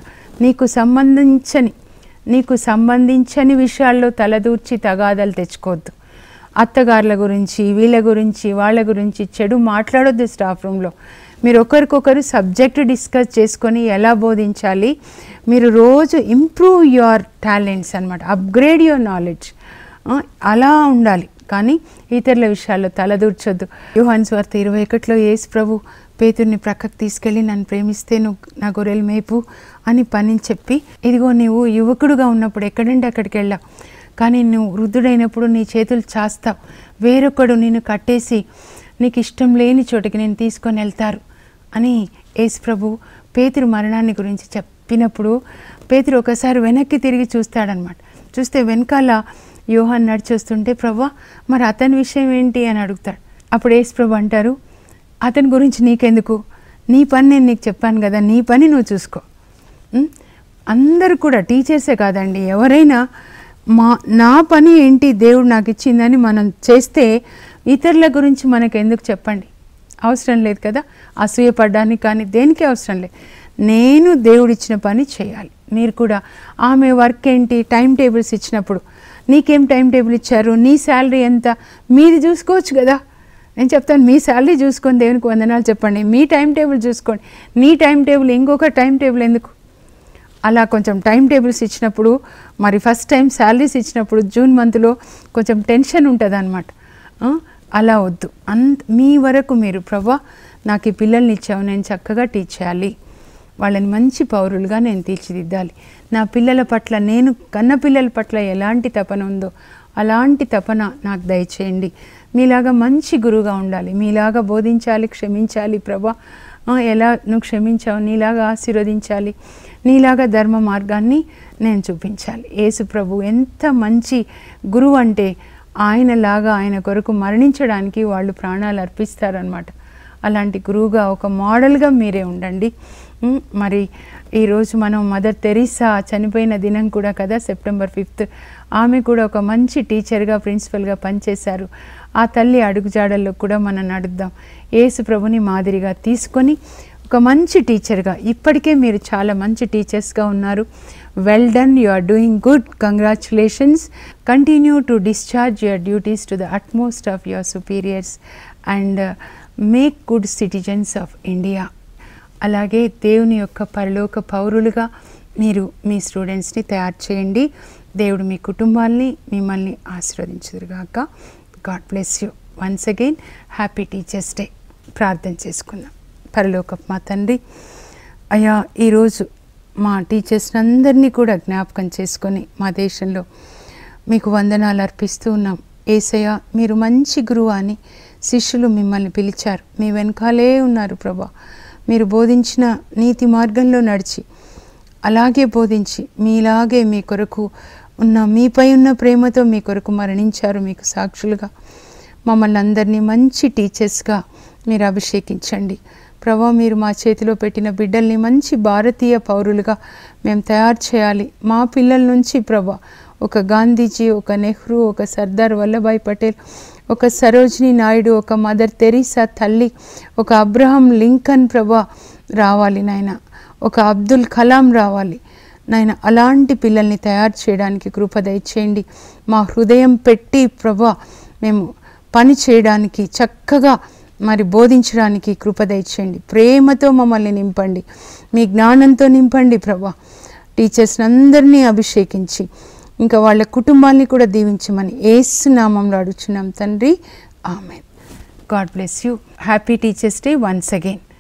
నీకు సంబంధించని విషయాల్లో తలదూర్చి తగాదాలు తెచ్చుకోవద్దు. అత్తగారుల గురించి, వీళ్ళ గురించి, వాళ్ళ గురించి చెడు మాట్లాడొద్దు. స్టాఫ్ రూమ్లో మీరు ఒకరికొకరు సబ్జెక్ట్ డిస్కస్ చేసుకొని ఎలా బోధించాలి, మీరు రోజు ఇంప్రూవ్ యువర్ టాలెంట్స్ అన్నమాట, అప్గ్రేడ్ యువర్ నాలెడ్జ్, అలా ఉండాలి. కానీ ఇతరుల విషయాల్లో తలదూర్చొద్దు. యోహాను సువార్త 21లో యేసు ప్రభు పేతుర్ని ప్రక్కకు తీసుకెళ్ళి నన్ను ప్రేమిస్తే నువ్వు నా గొర్రెలు మేపు అని పని చెప్పి, ఇదిగో నీవు యువకుడుగా ఉన్నప్పుడు ఎక్కడంటే అక్కడికి వెళ్ళావు, కానీ నువ్వు వృద్ధుడైనప్పుడు నీ చేతులు చాస్తావు, వేరొకడు నిన్ను కట్టేసి నీకు ఇష్టం లేని చోటికి నేను తీసుకొని వెళ్తారు అని యేసు ప్రభు పేతురు మరణాన్ని గురించి చెప్పినప్పుడు పేతురు ఒకసారి వెనక్కి తిరిగి చూస్తాడనమాట. చూస్తే వెనకాల యోహాన్ నడిచొస్తుంటే, ప్రభువా మరి అతని విషయం ఏంటి అని అడుగుతాడు. అప్పుడు యేసు ప్రభు అంటారు, అతని గురించి నీకెందుకు, నీ పని నేను నీకు చెప్పాను కదా, నీ పని నువ్వు చూసుకో. అందరూ కూడా టీచర్సే కాదండి, ఎవరైనా నా పని ఏంటి దేవుడు నాకు ఇచ్చిందని మనం చేస్తే ఇతరుల గురించి మనకు ఎందుకు చెప్పండి, అవసరం లేదు కదా. అసూయపడ్డానికి కానీ దేనికి అవసరం లేదు. నేను దేవుడిచ్చిన పని చేయాలి. మీరు కూడా ఆమె వర్క్ ఏంటి, టైం టేబుల్స్ ఇచ్చినప్పుడు నీకేం టైం టేబుల్ ఇచ్చారు, నీ శాలరీ ఎంత, మీది చూసుకోవచ్చు కదా. నేను చెప్తాను, మీ శాలరీ చూసుకొని దేవునికి వందనాలు చెప్పండి, మీ టైం టేబుల్ చూసుకోండి. నీ టైం టేబుల్ ఇంకొక టైం టేబుల్ ఎందుకు? అలా కొంచెం టైం టేబుల్స్ ఇచ్చినప్పుడు, మరి ఫస్ట్ టైం శాలరీస్ ఇచ్చినప్పుడు జూన్ మంత్లో కొంచెం టెన్షన్ ఉంటుంది అన్నమాట. అలా వద్దు. మీ వరకు మీరు, ప్రభువా నాకు ఈ పిల్లల్ని ఇచ్చావు, నేను చక్కగా టీచ్ చేయాలి, వాళ్ళని మంచి పౌరులుగా నేను తీర్చిదిద్దాలి, నా పిల్లల పట్ల, నేను కన్న పిల్లల పట్ల ఎలాంటి తపన ఉందో అలాంటి తపన నాకు దయచేయండి. మీలాగా మంచి గురువుగా ఉండాలి, మీలాగా బోధించాలి, క్షమించాలి. ప్రభువా ఎలా నువ్వు క్షమించావు, నీలాగా ఆశీర్వదించాలి, నీలాగా ధర్మ మార్గాన్ని నేను చూపించాలి. యేసు ప్రభు ఎంత మంచి గురువు అంటే ఆయనలాగా ఆయన కొరకు మరణించడానికి వాళ్ళు ప్రాణాలు అర్పిస్తారనమాట. అలాంటి గురువుగా ఒక మోడల్గా మీరే ఉండండి. మరి ఈరోజు మనం మదర్ తెరీసా చనిపోయిన దినం కూడా కదా, సెప్టెంబర్ 5. ఆమె కూడా ఒక మంచి టీచర్గా, ప్రిన్సిపల్గా పనిచేశారు. ఆ తల్లి అడుగుజాడల్లో కూడా మనం నడుద్దాం. యేసు ప్రభుని మాదిరిగా తీసుకొని ఒక మంచి టీచర్గా, ఇప్పటికే మీరు చాలా మంచి టీచర్స్గా ఉన్నారు. Well done, you are doing good, congratulations. Continue to discharge your duties to the utmost of your superiors and make good citizens of India. అలాగే దేవుని యొక్క పరలోక పౌరులుగా మీరు మీ స్టూడెంట్స్ని తయారు చేయండి. దేవుడు మీ కుటుంబాల్ని, మిమ్మల్ని ఆశీర్వదించుదురుగాక. God bless you. Once again happy teachers day. ప్రార్థన చేసుకుందాం. పరలోకపు మా తండ్రి, అయ్యా ఈరోజు మా టీచర్స్ని అందరినీ కూడా జ్ఞాపకం చేసుకొని మా దేశంలో మీకు వందనాలు అర్పిస్తూ ఉన్నాం. యేసయ్య, మీరు మంచి గురువు అని శిష్యులు మిమ్మల్ని పిలిచారు, మీ వెనకాలే ఉన్నారు ప్రభా. మీరు బోధించిన నీతి మార్గంలో నడిచి అలాగే బోధించి మీలాగే మీ కొరకు ఉన్న, మీపై ఉన్న ప్రేమతో మీ కొరకు మరణించారు. మీకు సాక్షులుగా మమ్మల్ని అందరినీ మంచి టీచర్స్గా మీరు అభిషేకించండి ప్రభా. మీరు మా చేతిలో పెట్టిన బిడ్డల్ని మంచి భారతీయ పౌరులుగా మేము తయారు చేయాలి. మా పిల్లల నుంచి ప్రభా ఒక గాంధీజీ, ఒక నెహ్రూ, ఒక సర్దార్ వల్లభాయ్ పటేల్, ఒక సరోజినీ నాయుడు, ఒక మదర్ తెరీసా తల్లి, ఒక అబ్రహం లింకన్ ప్రభా రావాలి నాయన, ఒక అబ్దుల్ కలాం రావాలి నాయన. అలాంటి పిల్లల్ని తయారు చేయడానికి కృప దయచేయండి. మా హృదయం పెట్టి ప్రభా మేము పని చేయడానికి, చక్కగా మరి బోధించడానికి కృప దయచేయండి. ప్రేమతో మమ్మల్ని నింపండి, మీ జ్ఞానంతో నింపండి ప్రభా. టీచర్స్ అందరినీ అభిషేకించి ఇంకా వాళ్ళ కుటుంబాన్ని కూడా దీవించమని యేసు నామములో అడుగుచున్నాం తండ్రి. Amen. God bless you. Happy teachers day once again.